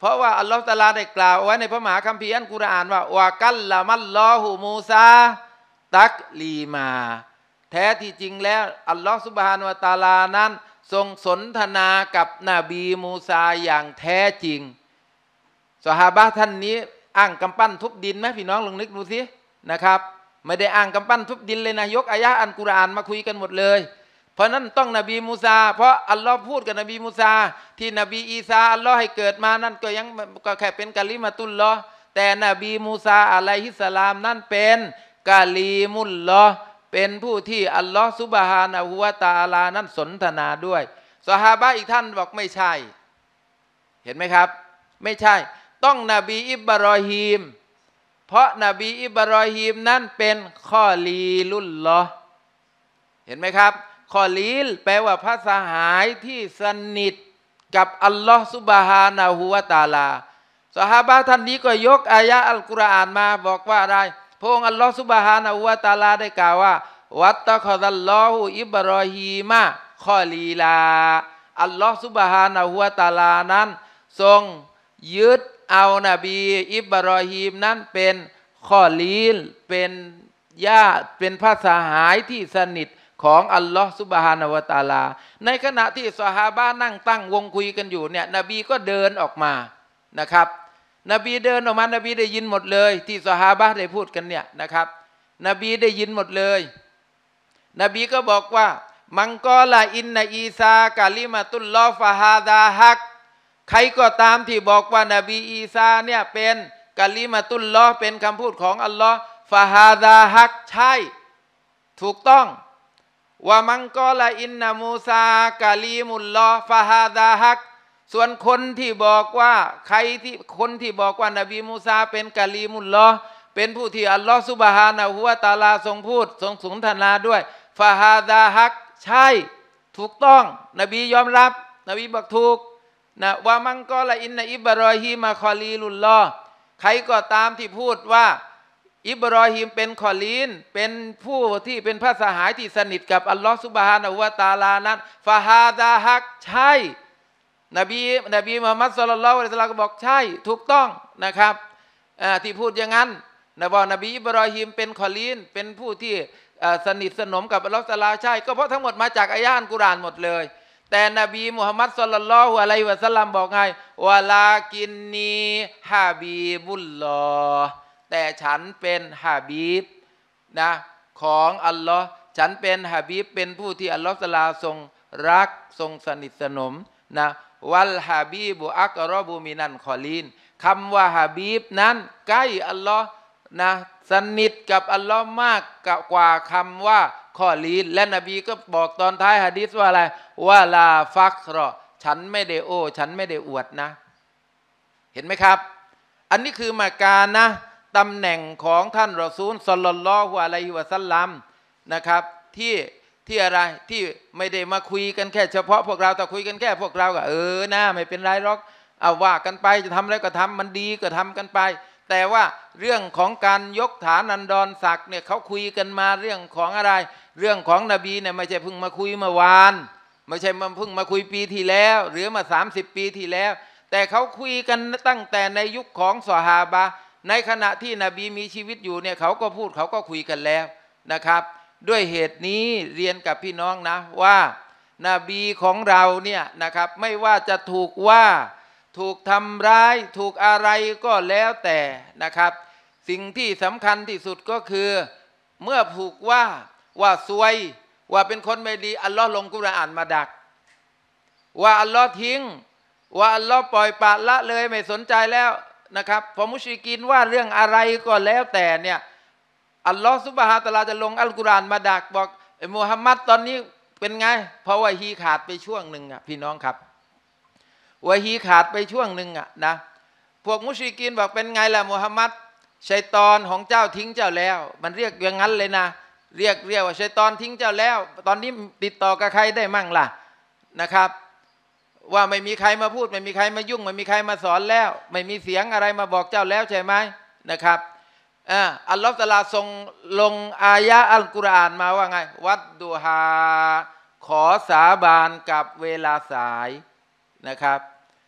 เพราะว่าอัลลอฮฺตะอาลาได้กล่าวไว้ในพระมหาคัมภีร์อัลกุรอานว่าวะกัลละมัลลอฮุมูซาตักลีมาแท้ที่จริงแล้วอัลลอฮฺซุบฮานะฮูวะตะอาลานั้นทรงสนทนากับนบีมูซาอย่างแท้จริงซอฮาบะห์ท่านนี้อ้างกำปั้นทุบดินไหมพี่น้องลองนึกดูสินะครับไม่ได้อ้างกำปั้นทุบดินเลยนะยกอายะห์อัลกุรอานมาคุยกันหมดเลยเพราะนั้นต้องนบีมูซาเพราะอัลลอฮ์พูดกับนบีมูซาที่นบีอีสาอัลลอฮ์ให้เกิดมานั่นก็ยังก็แค่เป็นกะลิมาตุลลอฮ์แต่นบีมูซาอะลัยฮิสสลามนั่นเป็นกะลีมุลลอฮ์เป็นผู้ที่อัลลอฮ์ซุบฮานะฮูวะตะอาลานั้นสนทนาด้วยซอฮาบะห์อีกท่านบอกไม่ใช่เห็นไหมครับไม่ใช่ต้องนบีอิบรอฮีมเพราะนบีอิบรอฮีมนั้นเป็นคอลีลุลลอฮ์เห็นไหมครับคอลีลแปลว่าพระสหายที่สนิทกับอัลลอฮ์ซุบฮานะฮูวะตะอาลาซอฮาบะห์ท่านนี้ก็ยกอายะห์อัลกุรอานมาบอกว่าอะไรพระองค์อัลลอฮ์ซุบฮานะฮูวะตะอาลาได้กล่าวว่าวัตตะคอซัลลอฮุอิบรอฮีมะคอลีลาอัลลอฮ์ซุบฮานะฮูวะตะอาลานั้นทรงยึดเอานบีอิบรอฮีมนั้นเป็นคอลีลเป็นญาติเป็นพระสหายที่สนิทของอัลลอฮ์ซุบฮานะฮูวะตะอาลาในขณะที่ซอฮาบะห์นั่งตั้งวงคุยกันอยู่เนี่ยนบีก็เดินออกมานะครับนบีเดินออกมานบีได้ยินหมดเลยที่ซอฮาบะห์ได้พูดกันเนี่ยนะครับนบีได้ยินหมดเลยนบีก็บอกว่ามังกอลาอินนาอีซากะลิมาตุลลอฮ์ฟะฮาดาฮักใครก็ตามที่บอกว่านบีอีซาเนี่ยเป็นกะลิมาตุลลอฮ์เป็นคำพูดของอัลลอฮ์ฟะฮาดาฮักใช่ถูกต้องว่ามังกอลาอินนามูซากะลีมุลลอฮ์ฟะฮาดาฮักส่วนคนที่บอกว่าใครที่คนที่บอกว่านบีมูซาเป็นกะลีมุลลอฮ์เป็นผู้ที่อัลลอฮ์ซุบฮานะฮูวะตะอาลาทรงพูดทรงสนทนาด้วยฟะฮาดาฮักใช่ถูกต้องนบียอมรับนบีบอกถูกนะว่ามังกอลาอินนาอิบรอฮีมะคอลีลุลลอฮ์ใครก็ตามที่พูดว่าอิบรอฮีมเป็นคอลีนเป็นผู้ที่เป็นพระสหายที่สนิทกับอัลลอฮฺซุบฮานะฮูวะตะอาลานั้นฟาฮาดาฮักใช่นบีนบีมุฮัมมัดศ็อลลัลลอฮุอะลัยฮิวะซัลลัมก็บอกใช่ถูกต้องนะครับที่พูดอย่างนั้นนะบอกนบีอิบรอฮีมเป็นคอลีนเป็นผู้ที่สนิทสนมกับอัลลอฮฺตะอาลาใช่ก็เพราะทั้งหมดมาจากอายะห์อัลกุรอานหมดเลยแต่นบีมุฮัมมัดศ็อลลัลลอฮุอะลัยฮิวะซัลลัมบอกไงวะลากินนีฮะบีบุลลอฮ์แต่ฉันเป็นฮะบีบนะของอัลลอฮ์ฉันเป็นฮะบีบเป็นผู้ที่อัลลอฮ์ตะอาลาทรงรักทรงสนิทสนมนะวัลฮะบีบุอักรอบุมินันคอลีนคำว่าฮะบีบนั้นใกล้อัลลอฮ์นะสนิทกับอัลลอฮ์มากกว่าคำว่าคอลีนและนบีก็บอกตอนท้ายหะดีษว่าอะไรว่าลาฟักรอฉันไม่ได้โอ้ฉันไม่ได้อวดนะเห็นไหมครับอันนี้คือมาการนะตำแหน่งของท่านรอซูลศ็อลลัลลอฮุอะลัยฮิวะซัลลัมนะครับที่ที่อะไรที่ไม่ได้มาคุยกันแค่เฉพาะพวกเราแต่คุยกันแค่พวกเราก็เออนะไม่เป็นไรหรอกเอาว่ากันไปจะทำอะไรก็ทำมันดีก็ทำกันไปแต่ว่าเรื่องของการยกฐานันดรศักดิ์เนี่ยเขาคุยกันมาเรื่องของอะไรเรื่องของนบีเนี่ยไม่ใช่เพิ่งมาคุยเมื่อวานไม่ใช่มาเพิ่งมาคุยปีที่แล้วหรือมาสามสิบปีที่แล้วแต่เขาคุยกันตั้งแต่ในยุคของซอฮาบะห์ในขณะที่นบีมีชีวิตอยู่เนี่ยเขาก็พูดเขาก็คุยกันแล้วนะครับด้วยเหตุนี้เรียนกับพี่น้องนะว่านาบีของเราเนี่ยนะครับไม่ว่าจะถูกว่าถูกทำร้ายถูกอะไรก็แล้วแต่นะครับสิ่งที่สำคัญที่สุดก็คือเมื่อถูกว่าว่าซวยว่าเป็นคนไม่ดีอัลลอฮ์ลงกุรอานมาดักว่าอัลลอฮ์ทิ้งว่าอัลลอฮ์ปล่อยปละละเลยไม่สนใจแล้วนะครับพอมุชริกีนว่าเรื่องอะไรก็แล้วแต่เนี่ยอัลลอฮ์ซุบฮานะฮูวะตะอาลาจะลงอัลกุรอานมาดักบอกไอ้มุฮัมมัดตอนนี้เป็นไงเพราะว่าฮีขาดไปช่วงหนึ่งอ่ะพี่น้องครับวะฮีขาดไปช่วงหนึ่งอ่ะนะพวกมุชริกีนบอกเป็นไงล่ะมุฮัมมัดชัยฏอนของเจ้าทิ้งเจ้าแล้วมันเรียกอย่างนั้นเลยนะเรียกเรียกว่าชัยฏอนทิ้งเจ้าแล้วตอนนี้ติดต่อกับใครได้มั่งล่ะนะครับว่าไม่มีใครมาพูดไม่มีใครมายุ่งไม่มีใครมาสอนแล้วไม่มีเสียงอะไรมาบอกเจ้าแล้วใช่ไหมนะครับอัลลอฮฺตะอาลาทรงลงอายะอัลกุรอานมาว่าไงวัดดูฮาขอสาบานกับเวลาสายนะครับ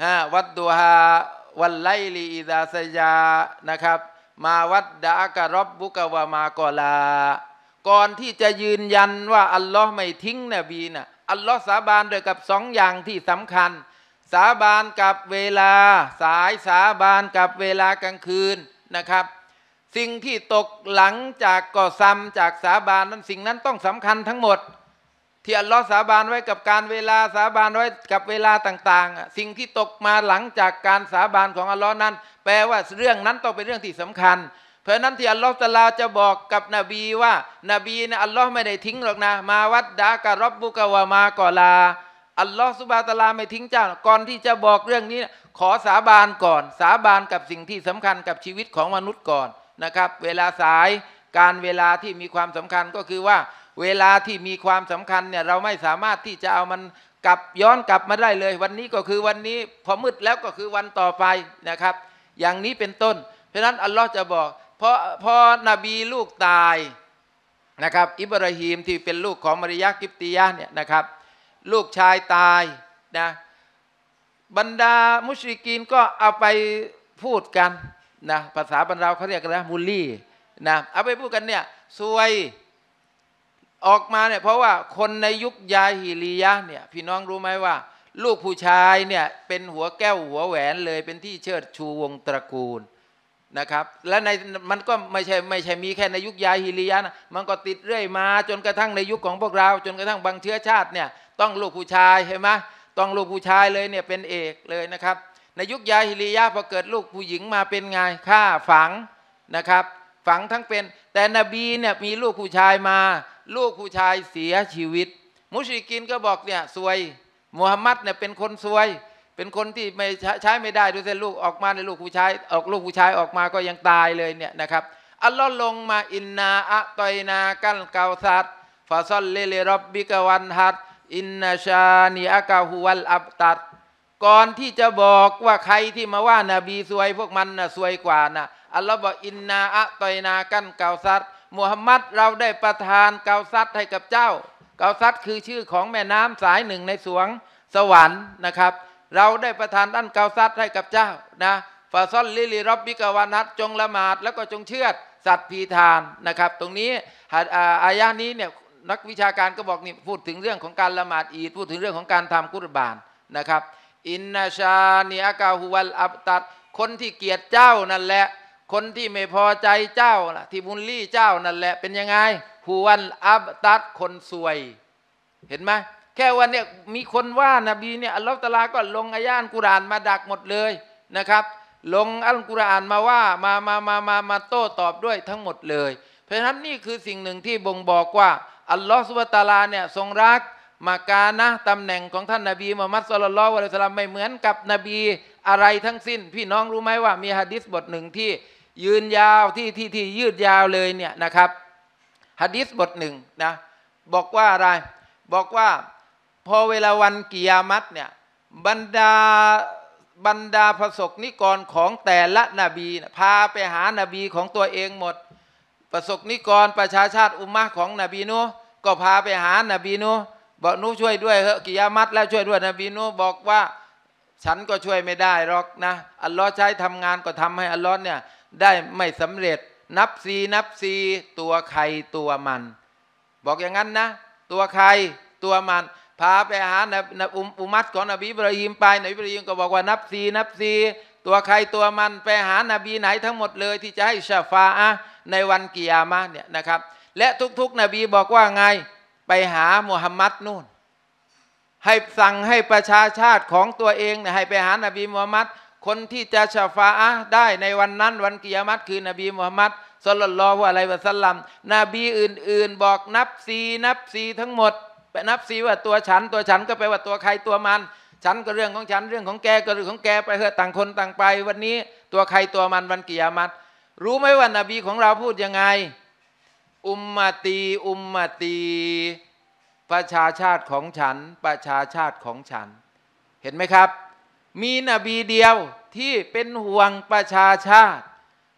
ฮะวัดดูฮาวันไลลีอิดาสยานะครับมาวัดดะกะรอบบุกะวามากอลาก่อนที่จะยืนยันว่าอัลลอฮ์ไม่ทิ้งนบีนะอัลลอฮ์สาบานโดยกับสองอย่างที่สำคัญสาบานกับเวลาสายสาบานกับเวลากลางคืนนะครับสิ่งที่ตกหลังจากก่อซ้ำจากสาบานนั้นสิ่งนั้นต้องสำคัญทั้งหมดที่อัลลอฮ์สาบานไว้กับการเวลาสาบานไว้กับเวลาต่างๆสิ่งที่ตกมาหลังจากการสาบานของอัลลอฮ์นั้นแปลว่าเรื่องนั้นต้องเป็นเรื่องที่สำคัญเพราะนั้นที่อัลลอฮ์ตะลาจะบอกกับนบีว่านบีนะอัลลอฮ์ไม่ได้ทิ้งหรอกนะมาวัดดะกะรอบบุกะวามากอลาอัลลอฮ์ซุบฮานะฮูวะตะอาลาไม่ทิ้งเจ้าก่อนที่จะบอกเรื่องนี้ขอสาบานก่อนสาบานกับสิ่งที่สำคัญกับชีวิตของมนุษย์ก่อนนะครับเวลาสายการเวลาที่มีความสำคัญก็คือว่าเวลาที่มีความสำคัญเนี่ยเราไม่สามารถที่จะเอามันกลับย้อนกลับมาได้เลยวันนี้ก็คือวันนี้พอมืดแล้วก็คือวันต่อไปนะครับอย่างนี้เป็นต้นเพราะฉะนั้นอัลลอฮ์จะบอกเพราะพอนบีลูกตายนะครับอิบราฮีมที่เป็นลูกของมารยากิบตียะเนี่ยนะครับลูกชายตายนะบรรดามุชริกีนก็เอาไปพูดกันนะภาษาบรรดาเขาเรียกกันนะมูลลี่นะเอาไปพูดกันเนี่ยซวยออกมาเนี่ยเพราะว่าคนในยุคยาฮิลียะเนี่ยพี่น้องรู้ไหมว่าลูกผู้ชายเนี่ยเป็นหัวแก้วหัวแหวนเลยเป็นที่เชิดชูวงตระกูลนะครับและในมันก็ไม่ใช่ไม่ใช่มีแค่ในยุคยาฮิลียะนะมันก็ติดเรื่อยมาจนกระทั่งในยุคของพวกเราจนกระทั่งบางเชื้อชาติเนี่ยต้องลูกผู้ชายเห็นไหมต้องลูกผู้ชายเลยเนี่ยเป็นเอกเลยนะครับในยุคยาฮิลียะพอเกิดลูกผู้หญิงมาเป็นไงฆ่าฝังนะครับฝังทั้งเป็นแต่นบีเนี่ยมีลูกผู้ชายมาลูกผู้ชายเสียชีวิตมุชริกีนก็บอกเนี่ยซวยมุฮัมมัดเนี่ยเป็นคนซวยเป็นคนที่ไม่ใช้ไม่ได้ดูสิลูกออกมาในลูกผู้ชายออกลูกผู้ชายออกมาก็ยังตายเลยเนี่ยนะครับอัลลอฮ์ลงมาอินนาอะตอยนากัลเกาซัดฟาซอลเลเลรับบิกะวันฮัดอินนาชานีอะกาฮุวัลอับตัดก่อนที่จะบอกว่าใครที่มาว่านาบีซวยพวกมันน่ะซวยกว่านะอัลลอฮ์บอกอินนาอะตอยนากัลเกาซัดมุฮัมมัดเราได้ประทานเกาซัดให้กับเจ้าเกาซัดคือชื่อของแม่น้ำสายหนึ่งในสวงสวรรค์นะครับเราได้ประทานด้านเกาซัดให้กับเจ้านะฟาซอลลิลิรับบิกะวานัดจงละหมาดแล้วก็จงเชือดสัตว์พีทานนะครับตรงนี้อายะนี้เนี่ยนักวิชาการก็บอกนี่พูดถึงเรื่องของการละหมาดอีดพูดถึงเรื่องของการทำกุรบานนะครับอินนาชานีอะกาฮุวัลอับตัดคนที่เกลียดเจ้านั่นแหละคนที่ไม่พอใจเจ้าที่บุลลี่เจ้านั่นแหละเป็นยังไงฮุวัลอับตัดคนซวยเห็นไหมแค่วันเนี้ยมีคนว่านบีเนี่ยอัลลอฮฺตะอาลาก็ลงอายะห์กุรอานมาดักหมดเลยนะครับลงอัลกุรอานมาว่ามามามามามาโต้ตอบด้วยทั้งหมดเลยเพราะฉะนั้นนี่คือสิ่งหนึ่งที่บ่งบอกว่าอัลลอฮฺซุบฮานะฮูวะตะอาลาเนี่ยทรงรักมากานะตำแหน่งของท่านนบีมุฮัมมัดศ็อลลัลลอฮุอะลัยฮิวะซัลลัมไม่เหมือนกับนบีอะไรทั้งสิ้นพี่น้องรู้ไหมว่ามีหะดีษบทหนึ่งที่ยืนยาวที่ที่ที่ยืดยาวเลยเนี่ยนะครับหะดีษบทหนึ่งนะบอกว่าอะไรบอกว่าพอเวลาวันกิยามัตเนี่ยบรรดาบรรดาประสบนิกรของแต่ละนบีพาไปหานบีของตัวเองหมดประสบนิกรประชาชาติอุมมะของนบีนูก็พาไปหานบีนูบอกนูช่วยด้วยเถอะกิยามัตแล้วช่วยด้วยนบีนูบอกว่าฉันก็ช่วยไม่ได้หรอกนะอัลลอฮ์ใช้ทำงานก็ทำให้อัลลอฮ์เนี่ยได้ไม่สำเร็จนับซีนับซีตัวใครตัวมันบอกอย่างนั้นนะตัวใครตัวมันพาไปหาอุมัตของนบีอิบราฮิมไปนบีอิบราฮิมก็บอกว่านับซีนับซีตัวใครตัวมันไปหานบีไหนทั้งหมดเลยที่จะให้ชาฟาอะห์ในวันกิยามะห์เนี่ยนะครับและทุกๆนบีบอกว่าไงไปหามุฮัมมัดนู่นให้สั่งให้ประชาชาติของตัวเองเนี่ยให้ไปหานบีมุฮัมมัดคนที่จะชาฟาอะห์ได้ในวันนั้นวันกิยามะห์คือนบีมุฮัมมัดศ็อลลัลลอฮุอะลัยฮิวะซัลลัมนบีอื่นๆบอกนับซีนับซีทั้งหมดไปนับซีว่าตัวฉันตัวฉันก็แปลว่าตัวใครตัวมันฉันก็เรื่องของฉันเรื่องของแกก็เรื่องของแกไปเถอะต่างคนต่างไปวันนี้ตัวใครตัวมันวันกิยามะห์รู้ไหมว่านบีของเราพูดยังไงอุมมะตีอุมมะตีประชาชาติของฉันประชาชาติของฉันเห็นไหมครับมีนบีเดียวที่เป็นห่วงประชาชาติ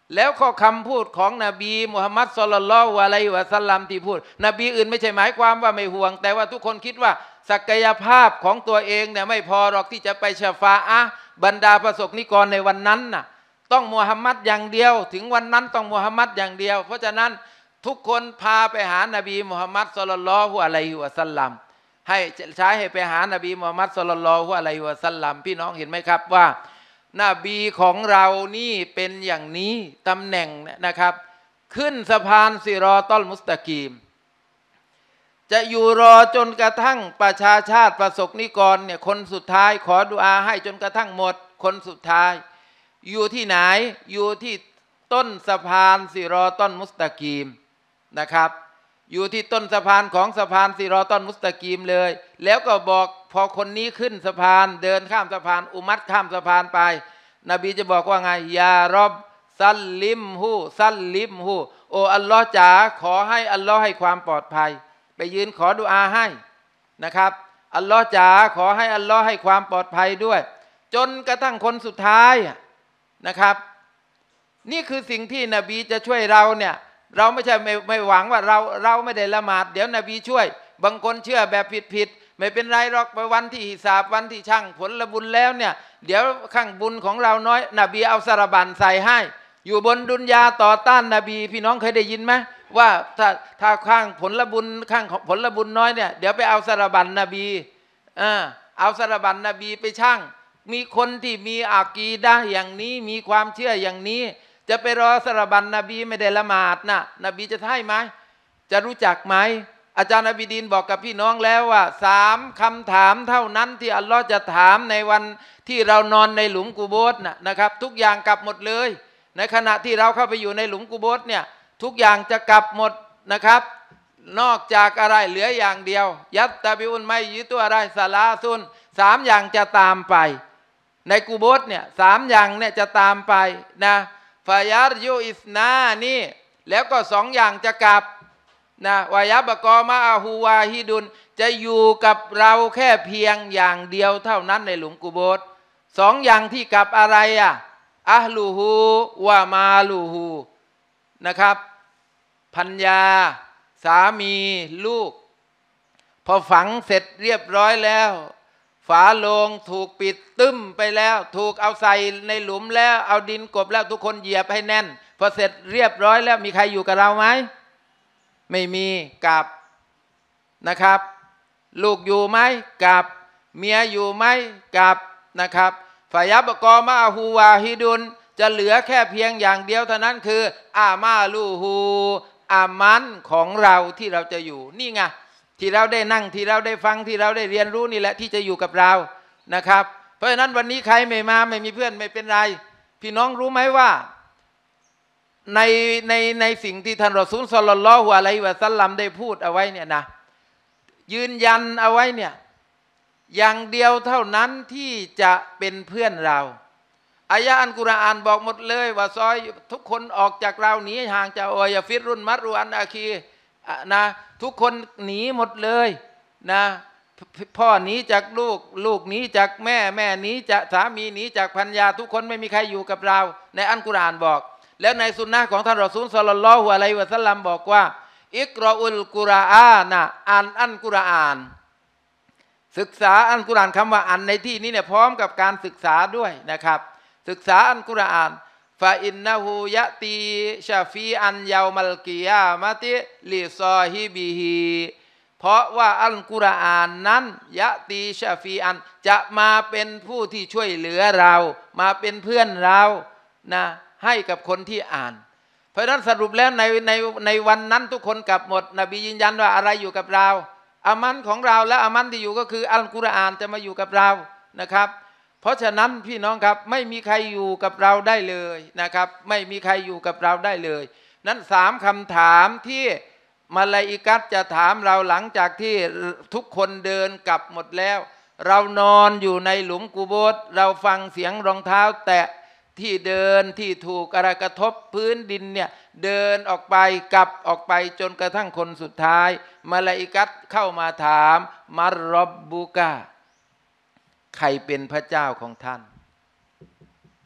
แล้วข้อคำพูดของนบีมุฮัมมัดศ็อลลัลลอฮุอะลัยฮิวะซัลลัมที่พูดนบีอื่นไม่ใช่หมายความว่าไม่ห่วงแต่ว่าทุกคนคิดว่าศักยภาพของตัวเองเนี่ยไม่พอหรอกที่จะไปชฟาอะห์บรรดาประสบนิกรในวันนั้นน่ะต้องมุฮัมมัดอย่างเดียวถึงวันนั้นต้องมุฮัมมัดอย่างเดียวเพราะฉะนั้นทุกคนพาไปหานบีมุฮัมมัดศ็อลลัลลอฮุอะลัยฮิวะซัลลัมให้ใช้ให้ไปหานบีมุฮัมมัดศ็อลลัลลอฮุอะลัยฮิวะซัลลัมพี่น้องเห็นไหมครับว่านบีของเรานี่เป็นอย่างนี้ตำแหน่งนะครับขึ้นสะพานสิรอตัลมุสตะกีมจะอยู่รอจนกระทั่งประชาชาติประสบนิกรเนี่ยคนสุดท้ายขอดุอาให้จนกระทั่งหมดคนสุดท้ายอยู่ที่ไหนอยู่ที่ต้นสะพานสิรอตัลมุสตะกีมนะครับอยู่ที่ต้นสะพานของสะพานสิรอตัลมุสตะกีมเลยแล้วก็บอกพอคนนี้ขึ้นสะพานเดินข้ามสะพานอุมัตข้ามสะพานไปนบีจะบอกว่าไงยารอบซัลลิมฮูซัลลิมฮูโออัลลอฮ์จ๋าขอให้อัลลอฮ์ให้ความปลอดภัยไปยืนขอดุอาให้นะครับอัลลอฮ์จ๋าขอให้อัลลอฮ์ให้ความปลอดภัยด้วยจนกระทั่งคนสุดท้ายนะครับนี่คือสิ่งที่นบีจะช่วยเราเนี่ยเราไม่ใช่ไม่ไม่หวังว่าเราเราไม่ได้ละหมาดเดี๋ยวนบีช่วยบางคนเชื่อแบบผิดๆไม่เป็นไรหรอกไปวันที่ฮิซาบวันที่ช่างผลบุญแล้วเนี่ยเดี๋ยวข้างบุญของเราน้อยนบีเอาสารบัญใส่ให้อยู่บนดุนยาต่อต้านนบีพี่น้องเคยได้ยินไหมว่าถ้าถ้าข้างผลบุญข้างผลบุญน้อยเนี่ยเดี๋ยวไปเอาสารบัญนบีเออเอาสารบัญนบีไปช่างมีคนที่มีอากีดะห์อย่างนี้มีความเชื่ออย่างนี้จะไปรอสารบัญนบีไม่ได้ละหมาดนะนบีจะให้ไหมจะรู้จักไหมอาจารย์อบิดีนบอกกับพี่น้องแล้วว่าสามคำถามเท่านั้นที่อัลลอฮ์จะถามในวันที่เรานอนในหลุมกุโบร์นะนะครับทุกอย่างกลับหมดเลยในขณะที่เราเข้าไปอยู่ในหลุมกุโบร์เนี่ยทุกอย่างจะกลับหมดนะครับนอกจากอะไรเหลืออย่างเดียวยัตตาบิอุนไม่ยึดตัวอะไรสาลาซุนสามอย่างจะตามไปในกุโบร์เนี่ยสามอย่างเนี่ยจะตามไปนะฟายารยูอิสนานี่แล้วก็สองอย่างจะกลับนะวายะบะกอมาอาฮูวาฮิดุนจะอยู่กับเราแค่เพียงอย่างเดียวเท่านั้นในหลุมกุโบร์สองอย่างที่กลับอะไรอ่ะอะห์ลูฮูวะมาลูฮูนะครับพัญญาสามีลูกพอฝังเสร็จเรียบร้อยแล้วฝาโลงถูกปิดตึ้มไปแล้วถูกเอาใส่ในหลุมแล้วเอาดินกบแล้วทุกคนเหยียบให้แน่นพอเสร็จเรียบร้อยแล้วมีใครอยู่กับเราไหมไม่มีกับนะครับลูกอยู่ไหมกับเมียอยู่ไหมกับนะครับฝ่ายบกอมาฮูวาฮิดุนจะเหลือแค่เพียงอย่างเดียวเท่านั้นคืออามาลูฮูอามันของเราที่เราจะอยู่นี่ไงที่เราได้นั่งที่เราได้ฟังที่เราได้เรียนรู้นี่แหละที่จะอยู่กับเรานะครับเพราะฉะนั้นวันนี้ใครไม่มาไม่มีเพื่อนไม่เป็นไรพี่น้องรู้ไหมว่าในในในสิ่งที่ท่านรอซูลศ็อลลัลลอฮุอะลัยฮิวะซัลลัมได้พูดเอาไว้เนี่ยนะยืนยันเอาไว้เนี่ยอย่างเดียวเท่านั้นที่จะเป็นเพื่อนเราอายะอันกุรอานบอกหมดเลยว่าซอยทุกคนออกจากเราหนีห่างจากออยฟิรุนมัรุอันอาคีนะทุกคนหนีหมดเลยนะพ่อหนีจากลูกลูกหนีจากแม่แม่หนีจากสามีหนีจากภรรยาทุกคนไม่มีใครอยู่กับเราในอันกุรอานบอกแล้วในสุนนะของท่านรอซูลศ็อลลัลลอฮุอะลัยฮิวะซัลลัมบอกว่าอิกรออุลกุรอานนะอ่านอันกุรอานศึกษาอันกุรอานคำว่าอ่านในที่นี้เนี่ยพร้อมกับการศึกษาด้วยนะครับศึกษาอันกุรอานฟาอินนะฮูยะตีชาฟีอันยาวมัลกิยามะติลิซอฮิบิฮิเพราะว่าอัลกุรอานนั้นยะตีชาฟีอันจะมาเป็นผู้ที่ช่วยเหลือเรามาเป็นเพื่อนเรานะให้กับคนที่อ่านเพราะฉะนั้นสรุปแล้วในในในวันนั้นทุกคนกลับหมดนบียืนยันว่าอะไรอยู่กับเราอามันของเราและอามันที่อยู่ก็คืออัลกุรอานจะมาอยู่กับเรานะครับเพราะฉะนั้นพี่น้องครับไม่มีใครอยู่กับเราได้เลยนะครับไม่มีใครอยู่กับเราได้เลยนั้นสามคำถามที่มาลาอิกัตจะถามเราหลังจากที่ทุกคนเดินกลับหมดแล้วเรานอนอยู่ในหลุมกุโบร์เราฟังเสียงรองเท้าแตะที่เดินที่ถูกอะไรกระทบพื้นดินเนี่ยเดินออกไปกลับออกไปจนกระทั่งคนสุดท้ายมาลาอิกัตเข้ามาถามมารรอบบุกาใครเป็นพระเจ้าของท่าน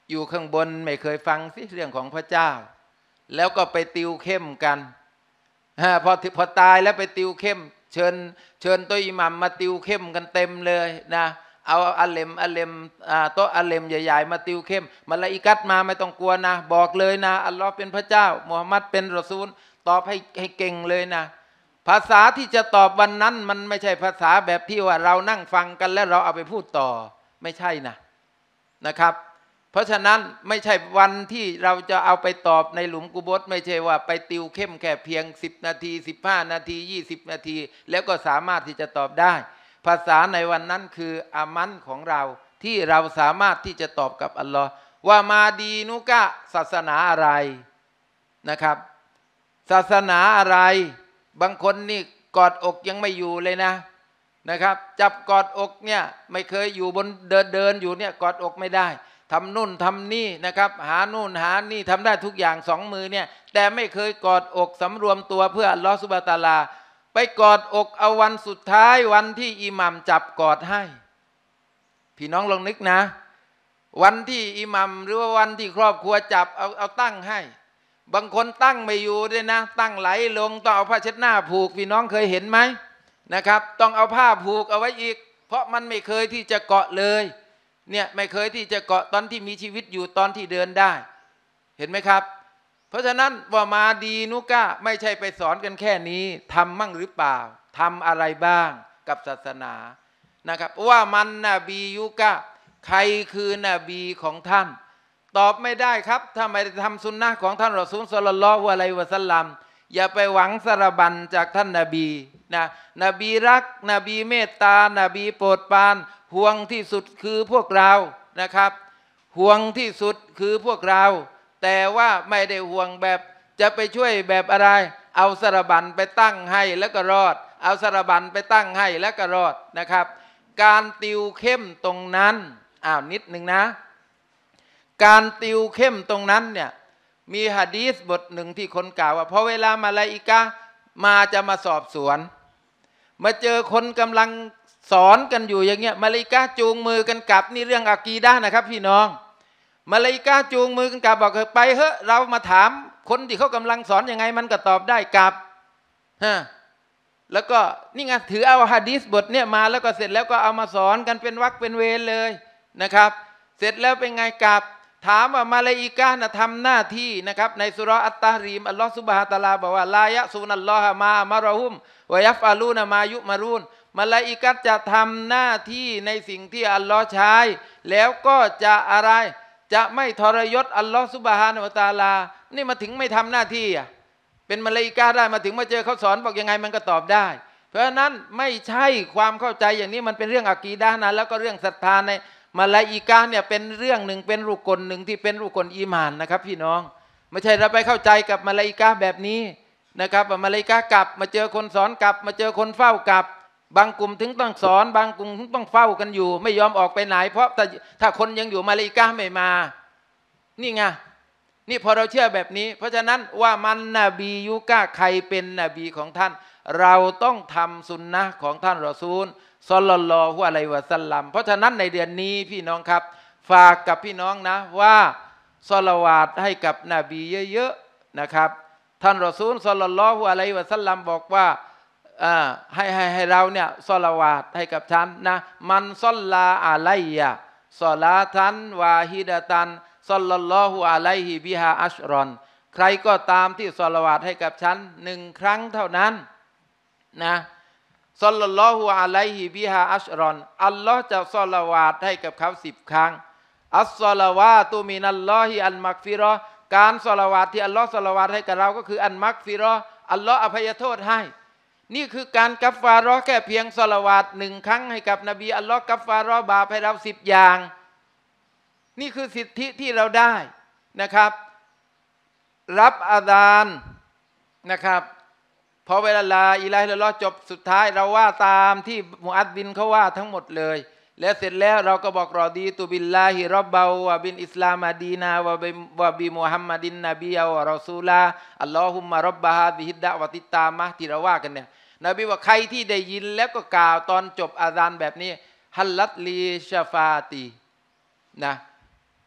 อยู่ข้างบนไม่เคยฟังสิเรื่องของพระเจ้าแล้วก็ไปติวเข้มกันพอพอตายแล้วไปติวเข้มเชิญเชิญโต๊ะอิหมัมมาติวเข้มกันเต็มเลยนะเอาอัลเลมอัลเลมโต๊ะอัลเลมใหญ่ๆมาติวเข้มมลาอิกัตมาไม่ต้องกลัวนะบอกเลยนะอัลลอฮ์เป็นพระเจ้ามุฮัมมัดเป็นรอซูลตอบให้ให้เก่งเลยนะภาษาที่จะตอบวันนั้นมันไม่ใช่ภาษาแบบที่ว่าเรานั่งฟังกันแล้วเราเอาไปพูดต่อไม่ใช่นะนะครับเพราะฉะนั้นไม่ใช่วันที่เราจะเอาไปตอบในหลุมกุโบร์ไม่ใช่ว่าไปติวเข้มแค่เพียงสิบนาทีสิบห้านาทียี่สิบนาทีแล้วก็สามารถที่จะตอบได้ภาษาในวันนั้นคืออามันของเราที่เราสามารถที่จะตอบกับอัลลอฮ์ว่ามาดีนุกะศาสนาอะไรนะครับศาสนาอะไรบางคนนี่กอดอกยังไม่อยู่เลยนะนะครับจับกอดอกเนี่ยไม่เคยอยู่บนเดินเดินอยู่เนี่ยกอดอกไม่ได้ทำนู่นทำนี่นะครับหานู่นหานี่ทำได้ทุกอย่างสองมือเนี่ยแต่ไม่เคยกอดอกสำรวมตัวเพื่ออัลลอฮฺซุบฮานะฮูวะตะอาลาไปกอดอกเอาวันสุดท้ายวันที่อิหมัมจับกอดให้พี่น้องลองนึกนะวันที่อิหมัมหรือว่าวันที่ครอบครัวจับเอาเอาตั้งให้บางคนตั้งไม่อยู่ด้วยนะตั้งไหลลงต้องเอาผ้าเช็ดหน้าผูกพี่น้องเคยเห็นไหมนะครับต้องเอาผ้าผูกเอาไว้อีกเพราะมันไม่เคยที่จะเกาะเลยเนี่ยไม่เคยที่จะเกาะตอนที่มีชีวิตอยู่ตอนที่เดินได้เห็นไหมครับเพราะฉะนั้นว่ามาดีนุกะไม่ใช่ไปสอนกันแค่นี้ทำมั่งหรือเปล่าทำอะไรบ้างกับศาสนานะครับว่ามันนบียุกะใครคือนบีของท่านตอบไม่ได้ครับถ้าไม่ได้ทำสุนนะของท่านรอซูลศ็อลลัลลอฮุอะลัยฮิวะซัลลัมอย่าไปหวังสารบัญจากท่านนบีนะนบีรักนบีเมตตานบีโปรดปรานห่วงที่สุดคือพวกเรานะครับห่วงที่สุดคือพวกเราแต่ว่าไม่ได้ห่วงแบบจะไปช่วยแบบอะไรเอาสารบัญไปตั้งให้แล้วก็รอดเอาสารบัญไปตั้งให้แล้วก็รอดนะครับการติวเข้มตรงนั้นอ้าวนิดหนึ่งนะการติวเข้มตรงนั้นเนี่ยมีหะดีษบทหนึ่งที่คนกล่าวว่าพอเวลามาลาอิกะห์มาจะมาสอบสวนมาเจอคนกำลังสอนกันอยู่อย่างเงี้ยมาลาอิกะห์จูงมือกันกลับนี่เรื่องอะกีดะห์นะครับพี่น้องมาลาอิกะห์จูงมือกันกลับบอกไปเถอะเรามาถามคนที่เขากำลังสอนยังไงมันก็ตอบได้กลับฮะแล้วก็นี่ไงถือเอาหะดีษบทเนี่ยมาแล้วก็เสร็จแล้วก็เอามาสอนกันเป็นวรรคเป็นเวรเลยนะครับเสร็จแล้วเป็นไงกลับถามว่ามาลาอิกะห์นะทำหน้าที่นะครับในสุเราะห์อัตตะรีมอัลลอฮฺซุบฮานะฮูวะตะอาลาบอกว่าลายะซูนัลลอฮะมาอะมะรอฮุมวะยัฟอาลูนะมายุมารูนมาลาอิกะห์จะทำหน้าที่ในสิ่งที่อัลลอฮ์ใช้แล้วก็จะอะไรจะไม่ทรยศอัลลอฮ์ซุบฮานะฮูวะตะอาลานี่มาถึงไม่ทำหน้าที่อ่ะเป็นมาลาอิกะห์ได้มาถึงมาเจอเขาสอนบอกยังไงมันก็ตอบได้เพราะฉะนั้นไม่ใช่ความเข้าใจอย่างนี้มันเป็นเรื่องอะกีดะห์นะแล้วก็เรื่องศรัทธาในมาลาอิกะห์เนี่ยเป็นเรื่องหนึ่งเป็นรุกลหนึ่งที่เป็นรุกลอีหม่านนะครับพี่น้องไม่ใช่เราไปเข้าใจกับมาลาอิกะห์แบบนี้นะครับมาลาอิกะห์กลับมาเจอคนสอนกลับมาเจอคนเฝ้ากลับบางกลุ่มถึงต้องสอนบางกลุ่มถึงต้องเฝ้ากันอยู่ไม่ยอมออกไปไหนเพราะถ้าถ้าคนยังอยู่มาลาอิกะห์ไม่มานี่ไงนี่พอเราเชื่อแบบนี้เพราะฉะนั้นว่ามันนบียุกะใครเป็นนบีของท่านเราต้องทำสุนนะของท่านรอซูลศ็อลลัลลอฮุอะลัยฮิวะซัลลัมเพราะฉะนั้นในเดือนนี้พี่น้องครับฝากกับพี่น้องนะว่าศอลาวาตให้กับนบีเยอะๆนะครับท่านรอซูลศ็อลลัลลอฮุอะลัยฮิวะซัลลัมบอกว่าให้ให้ให้เราเนี่ยศอลาวาตให้กับฉันนะมันศ็อลลาอะลัยยะศอลาตันวาฮิดะตันศ็อลลัลลอฮุอะลัยฮิบิฮาอัชรอนใครก็ตามที่ศอลาวาตให้กับฉันหนึ่งครั้งเท่านั้นนะศ็อลลัลลอฮุอะลัยฮิบิฮาอัชรอนอัลลอฮ์จะศอลาวาตให้กับเขาสิบครั้งอัสศอลาวาตุมินัลลอฮิอัลมักฟิเราะห์การศอลาวาตที่อัลลอฮ์ศอลาวาตให้กับเราก็คืออัลมักฟิเราะห์อัลลอฮ์อภัยโทษให้นี่คือการกัฟฟาเราะห์แค่เพียงศอลาวาตหนึ่งครั้งให้กับนบีอัลลอฮ์กัฟฟาเราะห์บาปให้เราสิบอย่างนี่คือสิทธิที่เราได้นะครับรับอาซานนะครับพอเวลาลาอิลาฮะอิลลัลลอฮ์จบสุดท้ายเราว่าตามที่มุอัซซินเขาว่าทั้งหมดเลยแล้วเสร็จแล้วเราก็บอกรอดีตุบิลลาฮิร็อบบะฮูวะบินอิสลามดีนาวะบิวะบิมุฮัมมัดินนบีวะรอซูลาอัลลอฮุมมะร็อบบะฮาซิฮิดดะวะติตตามะที่เราว่ากันเนี่ยนบีว่าใครที่ได้ยินแล้วก็กล่าวตอนจบอาซานแบบนี้ฮัลลัตลีชาฟาตีนะ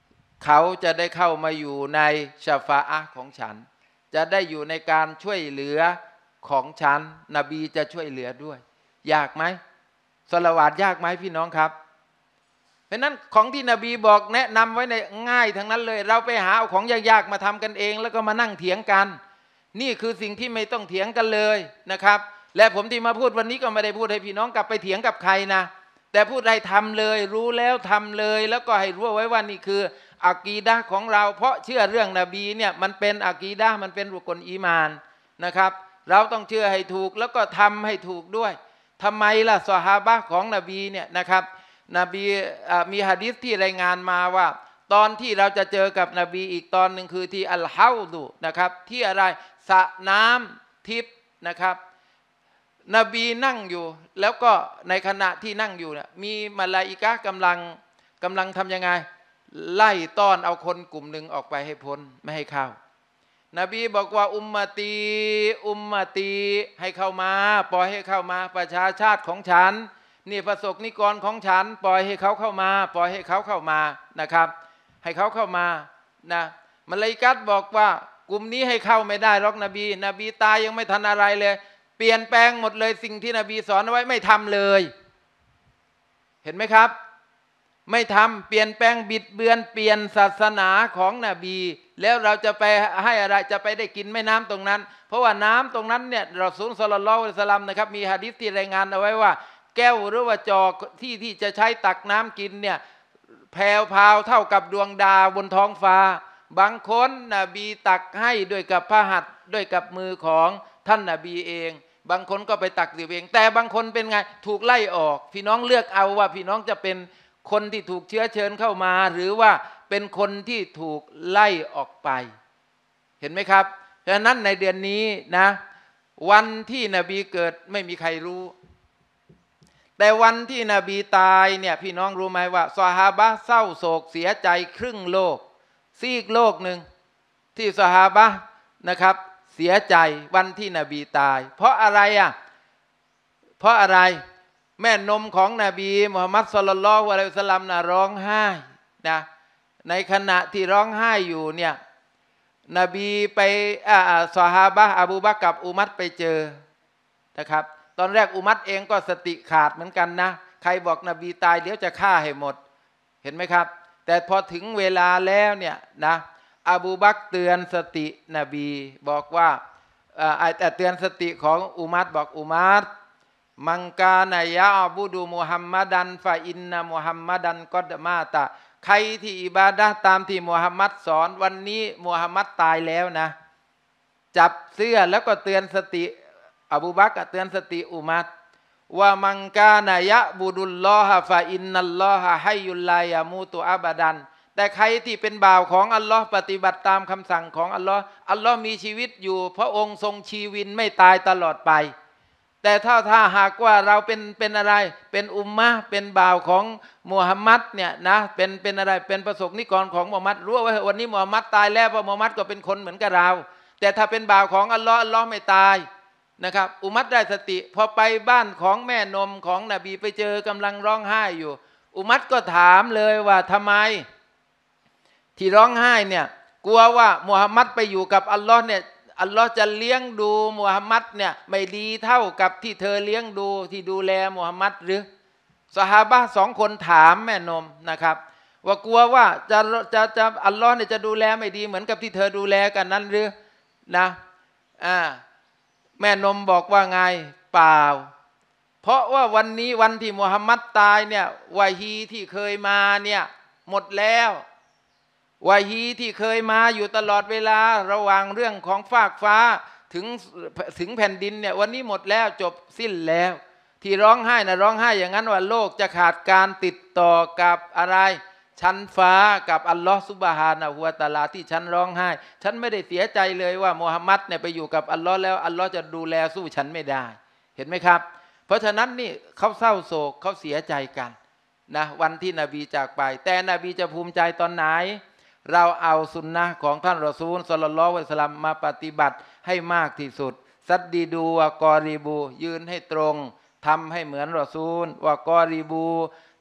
เขาจะได้เข้ามาอยู่ในชาฟาอะห์ของฉันจะได้อยู่ในการช่วยเหลือของฉันนบีจะช่วยเหลือด้วยยากไหมศอลาวาตยากไหมพี่น้องครับเพราะนั้นของที่นบีบอกแนะนำไว้ในง่ายทั้งนั้นเลยเราไปหาเอาของยากๆมาทำกันเองแล้วก็มานั่งเถียงกันนี่คือสิ่งที่ไม่ต้องเถียงกันเลยนะครับและผมที่มาพูดวันนี้ก็ไม่ได้พูดให้พี่น้องกลับไปเถียงกับใครนะแต่พูดให้ทำเลยรู้แล้วทำเลยแล้วก็ให้รู้ไว้ว่านี่คืออากีดะห์ของเราเพราะเชื่อเรื่องนบีเนี่ยมันเป็นอากีดะห์มันเป็นรุกลอีมานนะครับเราต้องเชื่อให้ถูกแล้วก็ทำให้ถูกด้วยทำไมล่ะซอฮาบะห์ของนบีเนี่ยนะครับนบีมีหะดีษที่รายงานมาว่าตอนที่เราจะเจอกับนบีอีกตอนหนึ่งคือที่อัลฮาวดุนะครับที่อะไรสระน้ำทิพย์นะครับนบีนั่งอยู่แล้วก็ในขณะที่นั่งอยู่เนี่ยมีมลาอิกะห์กำลังกำลังทำยังไงไล่ต้อนเอาคนกลุ่มหนึ่งออกไปให้พ้นไม่ให้เข้านบีบอกว่าอุมมะตีอุมมะตีให้เข้ามาปล่อยให้เข้ามาประชาชาติของฉันนี่ประสบนิกรของฉันปล่อยให้เขาเข้ามาปล่อยให้เขาเข้ามานะครับให้เขาเข้ามานะมลาอิกะห์บอกว่ากลุ่มนี้ให้เข้าไม่ได้หรอกนบีนบีตายยังไม่ทันอะไรเลยเปลี่ยนแปลงหมดเลยสิ่งที่นบีสอนไว้ไม่ทำเลยเห็นไหมครับไม่ทำเปลี่ยนแปลงบิดเบือนเปลี่ยนศาสนาของนบีแล้วเราจะไปให้อะไรจะไปได้กินแม่น้ำตรงนั้นเพราะว่าน้ำตรงนั้นเนี่ยรอซูลศ็อลลัลลอฮุอะลัยฮิวะซัลลัมนะครับมีหะดีษที่รายงานเอาไว้ว่าแก้วหรือว่าจอกที่ที่จะใช้ตักน้ำกินเนี่ยแผ่วพราวเท่ากับดวงดาวบนท้องฟ้าบางคนนบีตักให้ด้วยกับพระหัตถ์ด้วยกับมือของท่านนบีเองบางคนก็ไปตักดื่มเองแต่บางคนเป็นไงถูกไล่ออกพี่น้องเลือกเอาว่าพี่น้องจะเป็นคนที่ถูกเชื้อเชิญเข้ามาหรือว่าเป็นคนที่ถูกไล่ออกไปเห็นไหมครับฉะนั้นในเดือนนี้นะวันที่นบีเกิดไม่มีใครรู้แต่วันที่นบีตายเนี่ยพี่น้องรู้ไหมว่าซอฮาบะห์เศร้าโศกเสียใจครึ่งโลกซีกโลกหนึ่งที่ซอฮาบะห์นะครับเสียใจวันที่นบีตายเพราะอะไรอ่ะเพราะอะไรแม่นมของนบีมุฮัมมัดศ็อลลัลลอฮุอะลัยฮิวะซัลลัมนะร้องไห้นะในขณะที่ร้องไห้อยู่เนี่ยนบีไปอ่าซอฮาบะห์อบูบักรกับอุมัรไปเจอนะครับตอนแรกอุมัรเองก็สติขาดเหมือนกันนะใครบอกนบีตายเดี๋ยวจะฆ่าให้หมดเห็นไหมครับแต่พอถึงเวลาแล้วเนี่ยนะอบูบักรเตือนสตินบีบอกว่าแต่เตือนสติของอุมัรบอกอุมัรมังกานายะอบูดูมุฮัมมัดันฟาอินนะมุฮัมมัดันกอดมาตะใครที่อิบาดะห์ตามที่มุฮัมมัดสอนวันนี้มุฮัมมัดตายแล้วนะจับเสื้อแล้วก็เตือนสติอบูบักรเตือนสติอุมัรว่ามังกานายะบูดุลลอฮะฟาอินนัลลอฮะฮัยยุลลายามูตุอับดันแต่ใครที่เป็นบ่าวของอัลลอฮ์ปฏิบัติตามคำสั่งของอัลลอฮ์อัลลอฮ์มีชีวิตอยู่พระองค์ทรงชีวินไม่ตายตลอดไปแต่ถ้าถ้าหากว่าเราเป็นเป็นอะไรเป็นอุมมะเป็นบ่าวของมุฮัมมัดเนี่ยนะเป็นเป็นอะไรเป็นประสบนิกรของมุฮัมมัดรู้ว่าวันนี้มุฮัมมัดตายแล้วเพราะมุฮัมมัดก็เป็นคนเหมือนกับเราแต่ถ้าเป็นบ่าวของอัลลอฮ์อัลลอฮ์ไม่ตายนะครับอุมัรได้สติพอไปบ้านของแม่นมของนบีไปเจอกำลังร้องไห้อยู่อุมัรก็ถามเลยว่าทำไมที่ร้องไห้เนี่ยกลัวว่ามุฮัมมัดไปอยู่กับอัลลอฮ์เนี่ยอัลลอฮ์จะเลี้ยงดูมุฮัมมัดเนี่ยไม่ดีเท่ากับที่เธอเลี้ยงดูที่ดูแลมุฮัมมัดหรือซอฮาบะห์สองคนถามแม่นมนะครับว่ากลัวว่าจะจะจะอัลลอฮ์เนี่ยจะดูแลไม่ดีเหมือนกับที่เธอดูแลกันนั้นหรือนะอ่าแม่นมบอกว่าไงเปล่าเพราะว่าวันนี้วันที่มุฮัมมัดตายเนี่ยวะฮีที่เคยมาเนี่ยหมดแล้ววะฮีที่เคยมาอยู่ตลอดเวลาระหว่างเรื่องของฟากฟ้าถึงถึงแผ่นดินเนี่ยวันนี้หมดแล้วจบสิ้นแล้วที่ร้องไห้นะร้องไห้อย่างนั้นว่าโลกจะขาดการติดต่อกับอะไรชั้นฟ้ากับอัลลอฮฺซุบฮานะฮูวะตะอาลาที่ฉันร้องไห้ฉันไม่ได้เสียใจเลยว่ามุฮัมมัดเนี่ยไปอยู่กับอัลลอฮ์แล้วอัลลอฮ์จะดูแลสู้ฉันไม่ได้เห็นไหมครับเพราะฉะนั้นนี่เขาเศร้าโศกเขาเสียใจกันนะวันที่นบีจากไปแต่นบีจะภูมิใจตอนไหนเราเอาสุนนะของท่านรอซูลศ็อลลัลลอฮุอะลัยฮิวะซัลลัมมาปฏิบัติให้มากที่สุดซัดดีดูวะกอรีบูยืนให้ตรงทำให้เหมือนรอซูลวะกอรีบู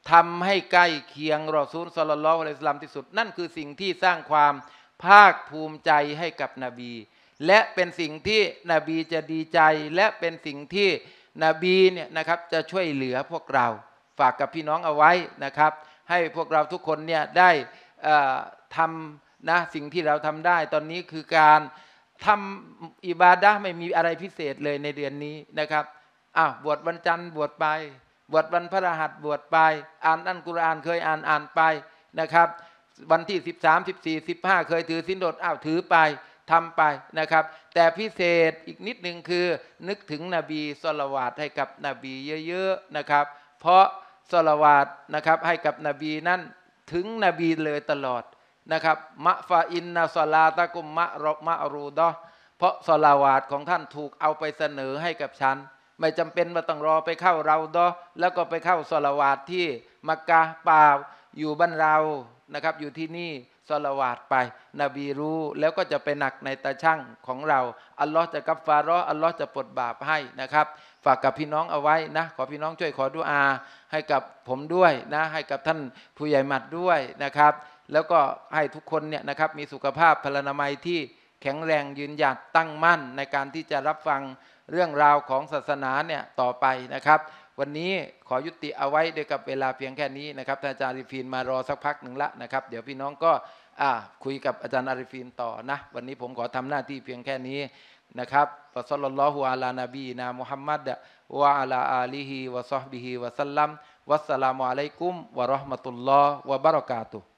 ทำให้ใกล้เคียงรอซูลศ็อลลัลลอฮุอะลัยฮิวะซัลลัมที่สุดนั่นคือสิ่งที่สร้างความภาคภูมิใจให้กับนบีและเป็นสิ่งที่นบีจะดีใจและเป็นสิ่งที่นบีเนี่ยนะครับจะช่วยเหลือพวกเราฝากกับพี่น้องเอาไว้นะครับให้พวกเราทุกคนเนี่ยได้ทำนะสิ่งที่เราทำได้ตอนนี้คือการทำอิบาดะห์ไม่มีอะไรพิเศษเลยในเดือนนี้นะครับอ้าวบวชวันจันทร์บวชไปบวชวันพฤหัสบวชไปอ่านอัลกุรอานเคยอ่านอ่านไปนะครับวันที่สิบสาม สิบสี่ สิบห้าเคยถือศีลอดอ้าวถือไปทำไปนะครับแต่พิเศษอีกนิดหนึ่งคือนึกถึงนบีศ็อลลัลลอฮุอะลัยฮิวะซัลลัมให้กับนบีเยอะๆนะครับเพราะศ็อลลัลลอฮุอะลัยฮิวะซัลลัมนะครับให้กับนบีนั้นถึงนบีเลยตลอดนะครับมะฟาอินนะศอลาตะกุมมะรอมะรูดะห์เพราะศอลาวาตของท่านถูกเอาไปเสนอให้กับฉันไม่จำเป็นว่าต้องรอไปเข้าเราดอแล้วก็ไปเข้าศอลาวาตที่มักกะฮ์เปล่าอยู่บ้านเรานะครับอยู่ที่นี่ศอลาวาตไปนบีรู้แล้วก็จะไปหนักในตาช่างของเราอัลลอฮ์จะกัฟฟาเราะห์อัลลอฮ์จะปลดบาปให้นะครับฝากกับพี่น้องเอาไว้นะขอพี่น้องช่วยขอดุอาให้กับผมด้วยนะให้กับท่านผู้ใหญ่หมัดด้วยนะครับแล้วก็ให้ทุกคนเนี่ยนะครับมีสุขภาพพลานามัยที่แข็งแรงยืนหยัดตั้งมั่นในการที่จะรับฟังเรื่องราวของศาสนาเนี่ยต่อไปนะครับวันนี้ขอยุติเอาไว้ด้วยกับเวลาเพียงแค่นี้นะครับท่านอาจารย์อาริฟีนมารอสักพักหนึ่งละนะครับเดี๋ยวพี่น้องก็คุยกับอาจารย์อาริฟีนต่อนะวันนี้ผมขอทำหน้าที่เพียงแค่นี้นะครับวะศ็อลลัลลอฮุอะลานะบีนามุฮัมมัดวะอะลาอาลีฮิวะศอฮบิฮิวะซัลลัมวัสสลามุอะลัยกุมวะเราะห์มะตุลลอฮ์วะบะเราะกาตุฮ์